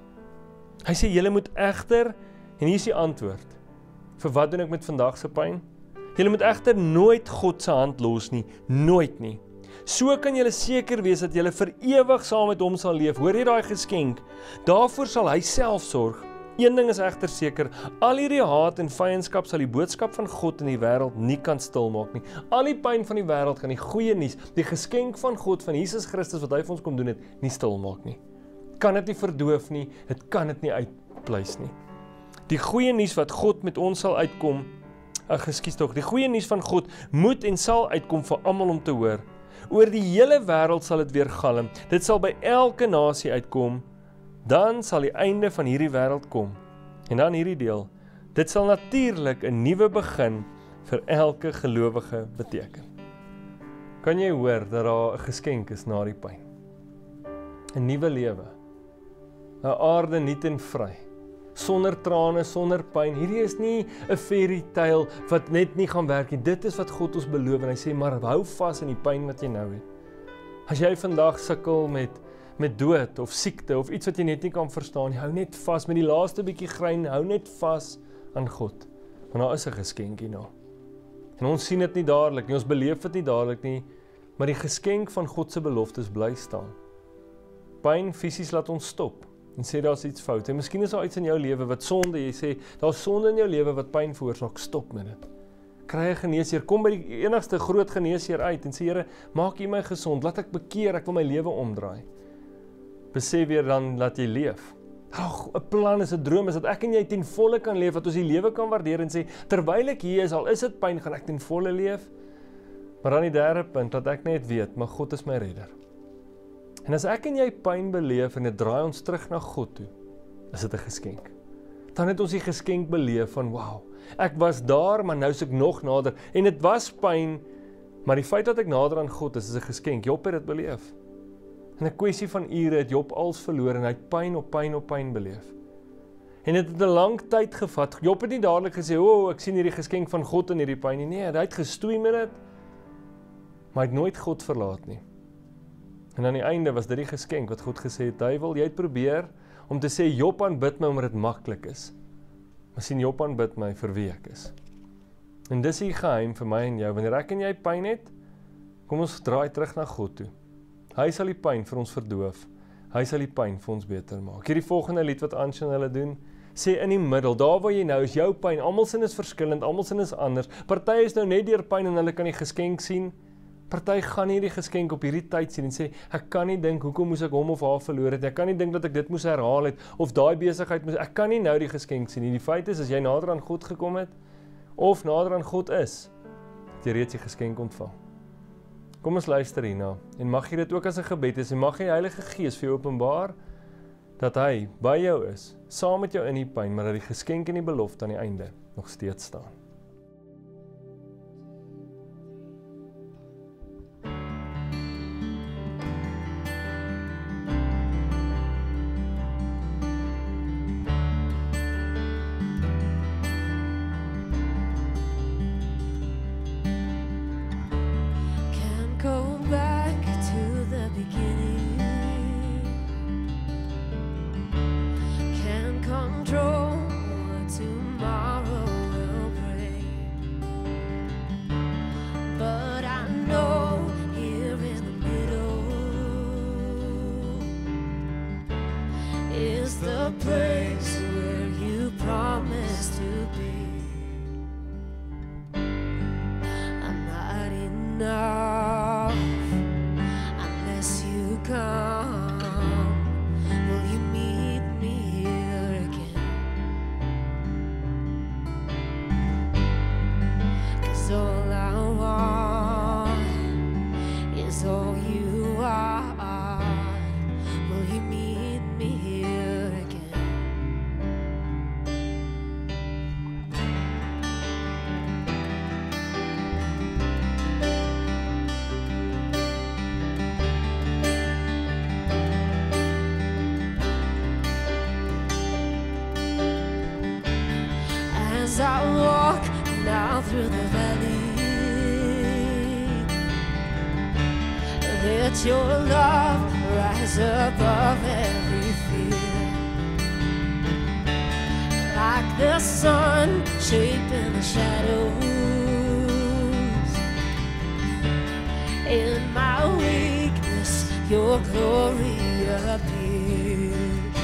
Hy sê, julle moet egter, en hier is die antwoord, vir wat doen ek met vandag se pyn? Julle moet egter nooit God se hand los nie, nooit nie. So kan julle seker wees dat julle vir ewig saam met hom sal leef. Hoor jy daai geskenk? Daarvoor sal hy self sorg. Een ding is egter seker, al hierdie haat en vyandskap sal die boodskap van God in die wêreld nie kan stilmaak nie. Al die pyn van die wêreld kan die goeie nuus, die geskenk van God, van Jesus Christus wat hy vir ons kom doen het, nie stilmaak nie. Kan dit nie verdoof nie, dit kan dit nie uitpleis nie. Die goeie nuus wat God met ons sal uitkom, ag, ekskuus tog, die goeie nuus van God moet en sal uitkom vir almal om te hoor. Oor die hele wêreld sal dit weer galm. Dit sal by elke nasie uitkom. Dan sal die einde van hierdie wêreld kom. En dan hierdie deel. Dit sal natuurlik 'n nuwe begin vir elke gelowige beteken. Kan jy hoor dat daar 'n geskenk is na die pyn? 'n Nuwe lewe. 'n Aarde nuut en vry. Sonder trane, sonder pyn. Hierdie is nie 'n fairy tale wat net nie gaan werk nie. Dit is wat God ons beloof en hy sê, maar hou vas in die pyn wat jy nou het. As jy vandag sukkel met met dood of siekte of iets wat jy net nie kan verstaan, hou net vas met die laaste bietjie grein, hou net vas aan God. Want daar is 'n geskenkie na. En ons sien dit nie dadelik nie, ons beleef dit nie dadelik nie, maar die geskenk van God se beloftes bly staan. Pyn fisies laat ons stop en sê daar's iets fout. En miskien is daar iets in jou lewe wat sonde, jy sê, daar's sonde in jou lewe wat pyn veroorsaak, stop met dit. Kry 'n geneesheer, kom by die enigste groot geneesheer uit en sê, Here, maak U my gesond, laat ek bekeer, ek wil my lewe omdraai. Besef weer dan, laat jy leef. Ag, 'n plan is 'n droom, is dat ek en jy ten volle kan leef, dat ons die lewe kan waardeer en sê, terwyl ek hier is, al is dit pyn, gaan ek ten volle leef. Maar dan die derde punt, dat ek net weet, maar God is my redder. En as ek en jy pyn beleef en dit draai ons terug na God toe, is dit 'n geskenk. Dan het ons die geskenk beleef van, wow, ek was daar, maar nou is ek nog nader. En dit was pyn, maar die feit dat ek nader aan God is, is 'n geskenk. Job het dit beleef. In 'n kwessie van ure het Job als verloor en hy het pyn op pyn op pyn beleef. En dit het 'n lang tyd gevat. Job het nie dadelik gesê, o, ek sien hierdie geskenk van God in hierdie pyn nie. Nee, hy het gestoei met dit, maar hy het nooit God verlaat nie. En aan die einde was dit die geskenk wat God gesê het, duiwel, jy het probeer om te sê, Job aanbid my omdat dit maklik is. Maar sien, Job aanbid my vir wie ek is. En dis die geheim vir my en jou. Wanneer ek en jy pyn het, kom ons draai terug na God toe. Hy sal die pyn vir ons verdoof. Hy sal die pyn vir ons beter maak. Hierdie volgende lied wat Ansha en hulle doen, sê in die middel, daar waar jy nou is, jou pyn, almal sin is verskillend, almal sin is anders. Party is nou net deur pyn en hulle kan die geskenk sien. Party gaan hierdie geskenk op hierdie tyd sien en sê, ek kan nie dink, hoekom moes ek hom of haar verloor het, ek kan nie dink dat ek dit moes herhaal het, of daai besigheid moes, ek kan nie nou die geskenk sien nie. Die feit is, as jy nader aan God gekom het, of nader aan God is, het jy reeds die geskenk ontvang. Kom ons luister hierna, en mag jy dit ook as 'n gebed is, en mag die Heilige Gees vir jou openbaar, dat hy by jou is, saam met jou in die pyn, maar dat die geskenk en die belofte aan die einde nog steeds staan. As I walk now through the valley, let your love rise above every fear. Like the sun shaping the shadows, in my weakness your glory appears.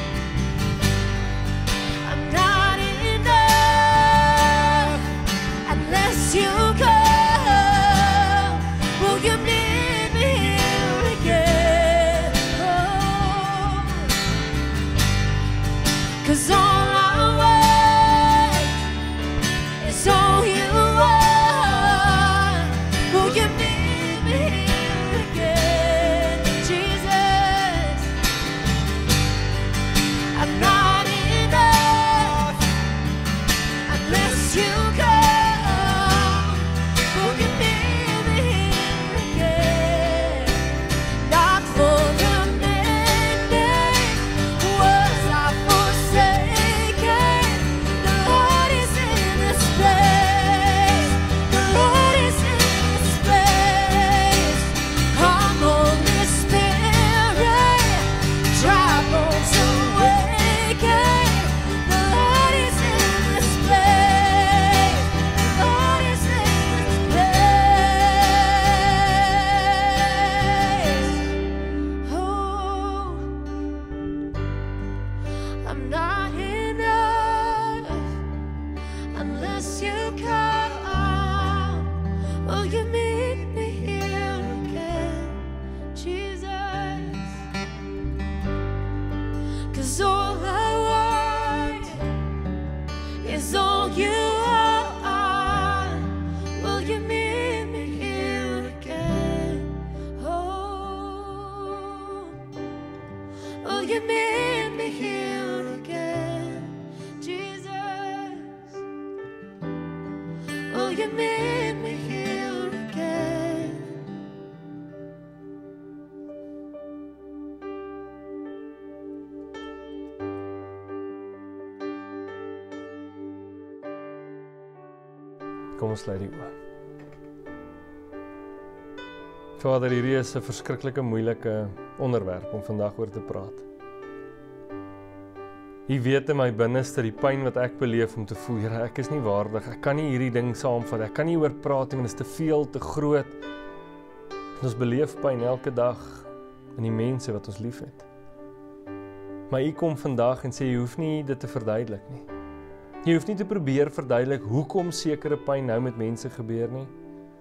I'm not enough unless you come. Will you meet me here again? Oh, 'cause all I want is all you want. Will you meet me here again, Jesus? I'm not enough unless you come. I'm not enough unless you come. Will you meet me here again, Jesus? 'Cause all I want is all you are. Will you meet me here again? Oh, will you meet me here again, Jesus? you made me here again. Kom ons sluit die oë. Vader, hierdie is 'n verskriklike moeilike onderwerp om vandag oor te praat. U weet in my binneste die pyn wat ek beleef om te voel, Here, ek is nie waardig, ek kan nie hierdie ding saamvat, ek kan nie oor praat nie, want dit is te veel, te groot. En ons beleef pyn elke dag in die mense wat ons lief het. Maar U kom vandag en sê, jy hoef nie dit te verduidelik nie. Jy hoef nie te probeer verduidelik hoekom sekere pyn nou met mense gebeur nie.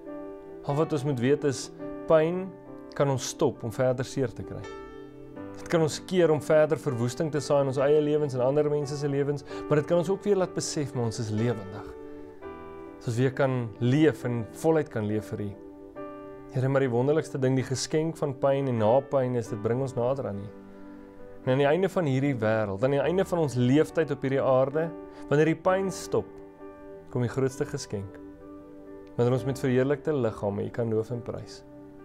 Al wat ons moet weet is, pyn kan ons stop om verder seer te kry. Dit kan ons keer om verder verwoesting te saai in ons eie lewens en ander mense se lewens, maar dit kan ons ook weer laat besef, maar ons is lewendig. So ons weer kan leef en voluit kan leef vir U. Here, maar die wonderlikste ding, die geskenk van pyn en na pyn is, dit bring ons nader aan U. En aan die einde van hierdie wêreld, aan die einde van ons leeftyd op hierdie aarde, wanneer die pyn stop, kom die grootste geskenk. Wanneer ons met verheerlikte liggame U kan loof en prys.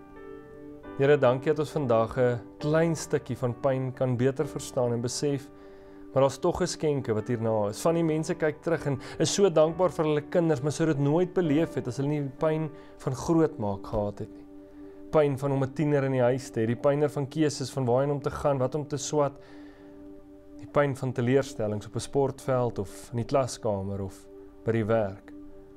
Here, dankie dat ons vandag 'n klein stukkie van pyn kan beter verstaan en besef, maar daar's tog geskenke wat hierna is. Van die mense kyk terug en is so dankbaar vir hulle kinders, maar sou dit nooit beleef het as hulle nie pyn van grootmaak gehad het nie. Pyn van om 'n tiener in die huis te hê, die pyn van keuses van waarheen om te gaan, wat om te swat, die pyn van teleurstellings op 'n sportveld of in die klaskamer of by die werk.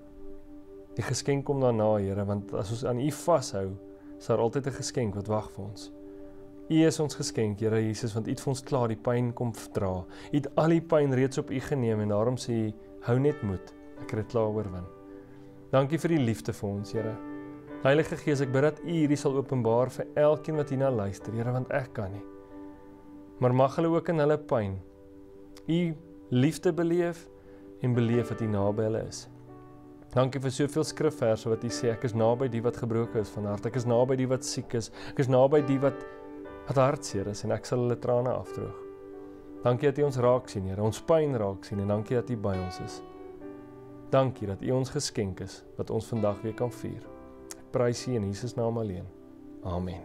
Die geskenk kom daarna, Here, want as ons aan U vashou, is daar altyd 'n geskenk wat wag vir ons. U is ons geskenk, Here Jesus, want U het vir ons klaar die pyn kom dra. U het al die pyn reeds op U geneem en daarom sê U, hou net moed, ek het dit klaar oorwin. Dankie vir die liefde vir ons, Here. Heilige Gees, ek bid dat U hierdie sal openbaar vir elkeen wat hierna luister, Here, want ek kan nie. Maar mag hulle ook in hulle pyn U liefde beleef en beleef dat U naby hulle is. Dankie vir soveel skrifverse wat U sê, ek is naby die wat gebroken is van hart, ek is naby die wat siek is, ek is naby die wat, wat hartseer is en ek sal hulle trane afdroog. Dankie dat U ons raak sien, Here, ons pyn raak sien en dankie dat U by ons is. Dankie dat U ons geskenk is, wat ons vandag weer kan vier. Ek prys U in Jesus naam alleen. Amen.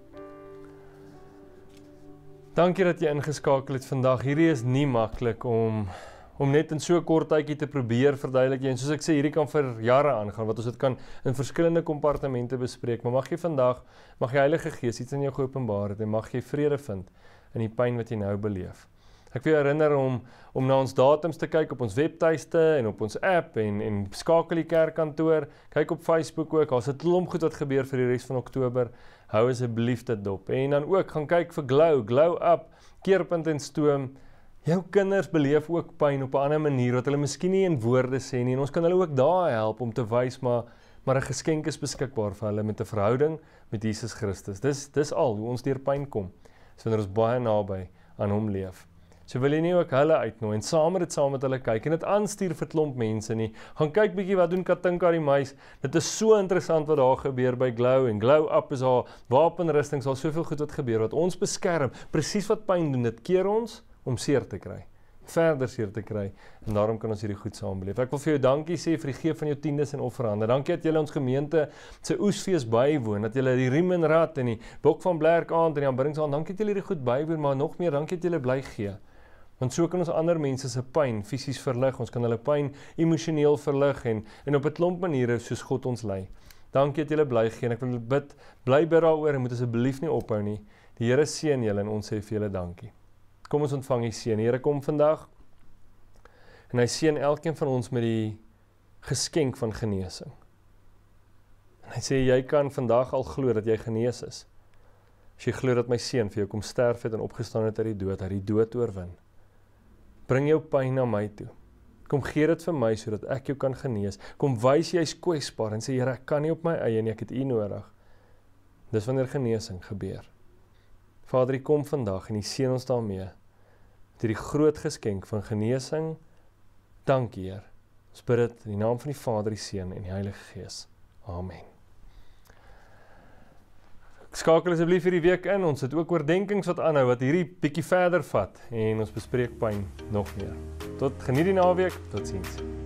Dankie dat jy ingeskakel het vandag. Hierdie is nie maklik om om net in so 'n kort tydjie te probeer verduidelik. En soos ek sê, hierdie kan vir jare aangaan, wat ons dit kan in verskillende kompartemente bespreek. Maar mag jy vandag, mag die Heilige Gees iets in jou geopenbaar het en mag jy vrede vind in die pyn wat jy nou beleef. Ek wil herinner om om na ons datums te kyk op ons webtuiste en op ons app en en skakel die kerkkantoor. Kyk op Facebook ook. Daar's 'n klomp goed wat gebeur vir die res van Oktober. Hou asseblief dit dop. En dan ook gaan kyk vir Glow, Glow Up, Keerpunt en Stoom. Jou kinders beleef ook pyn op 'n ander manier wat hulle miskien nie in woorde sê nie. En ons kan hulle ook daar help om te wys maar maar 'n geskenk is beskikbaar vir hulle met 'n verhouding met Jesus Christus. Dis dis al hoe ons deur pyn kom. So wanneer ons baie naby aan hom leef. So wil jy nie ook hulle uitnooi en saam met dit saam met hulle kyk en dit aanstuur vir klomp mense nie. Gaan kyk bietjie wat doen Katinka die muis. Dit is so interessant wat daar gebeur by Glow en Glow Up is haar wapenrusting, sal soveel goed wat gebeur wat ons beskerm. Presies wat pyn doen, dit keer ons om seer te kry. Verder seer te kry en daarom kan ons hierdie goed saam beleef. Ek wil vir jou dankie sê vir die gee van jou tiendes en offerande. Dankie dat julle ons gemeente se oesfees bywoon, dat julle die Riemenrad en die Bok van Blerk aand en die aanbiddingsaand, dankie dat julle hierdie goed bywoon, maar nog meer dankie dat julle bly gee. Want so kan ons ander mense se pyn fisies verlig, ons kan hulle pyn emosioneel verlig en en op 'n klomp maniere soos God ons lei. Dankie dat julle bly gee en ek wil bid, bly bid daaroor en moet asseblief nie ophou nie. Die Here seën julle en ons sê vir julle dankie. Kom ons ontvang die seën. Die Here kom vandag en hy seën elkeen van ons met die geskenk van genesing. En hy sê jy kan vandag al glo dat jy genees is. As jy glo dat my seun vir jou kom sterf het en opgestaan het uit die dood, hy die dood oorwin. Bring jou pyn na my toe. Kom gee dit vir my sodat ek jou kan genees. Kom wys jy's kwesbaar en sê Here, ek kan nie op my eie nie, ek het U nodig. Dis wanneer genesing gebeur. Vader, U kom vandag en U seën ons daarmee. Met hierdie groot geskenk van genesing. Dankie, Heer. Ons bid dit in die naam van die Vader, die Seun en die Heilige Gees. Amen. Skakel asseblief hierdie week in. Ons het ook oordenkings wat aanhou wat hierdie bietjie verder vat en ons bespreek pyn nog meer. Tot geniet die naweek. Totsiens.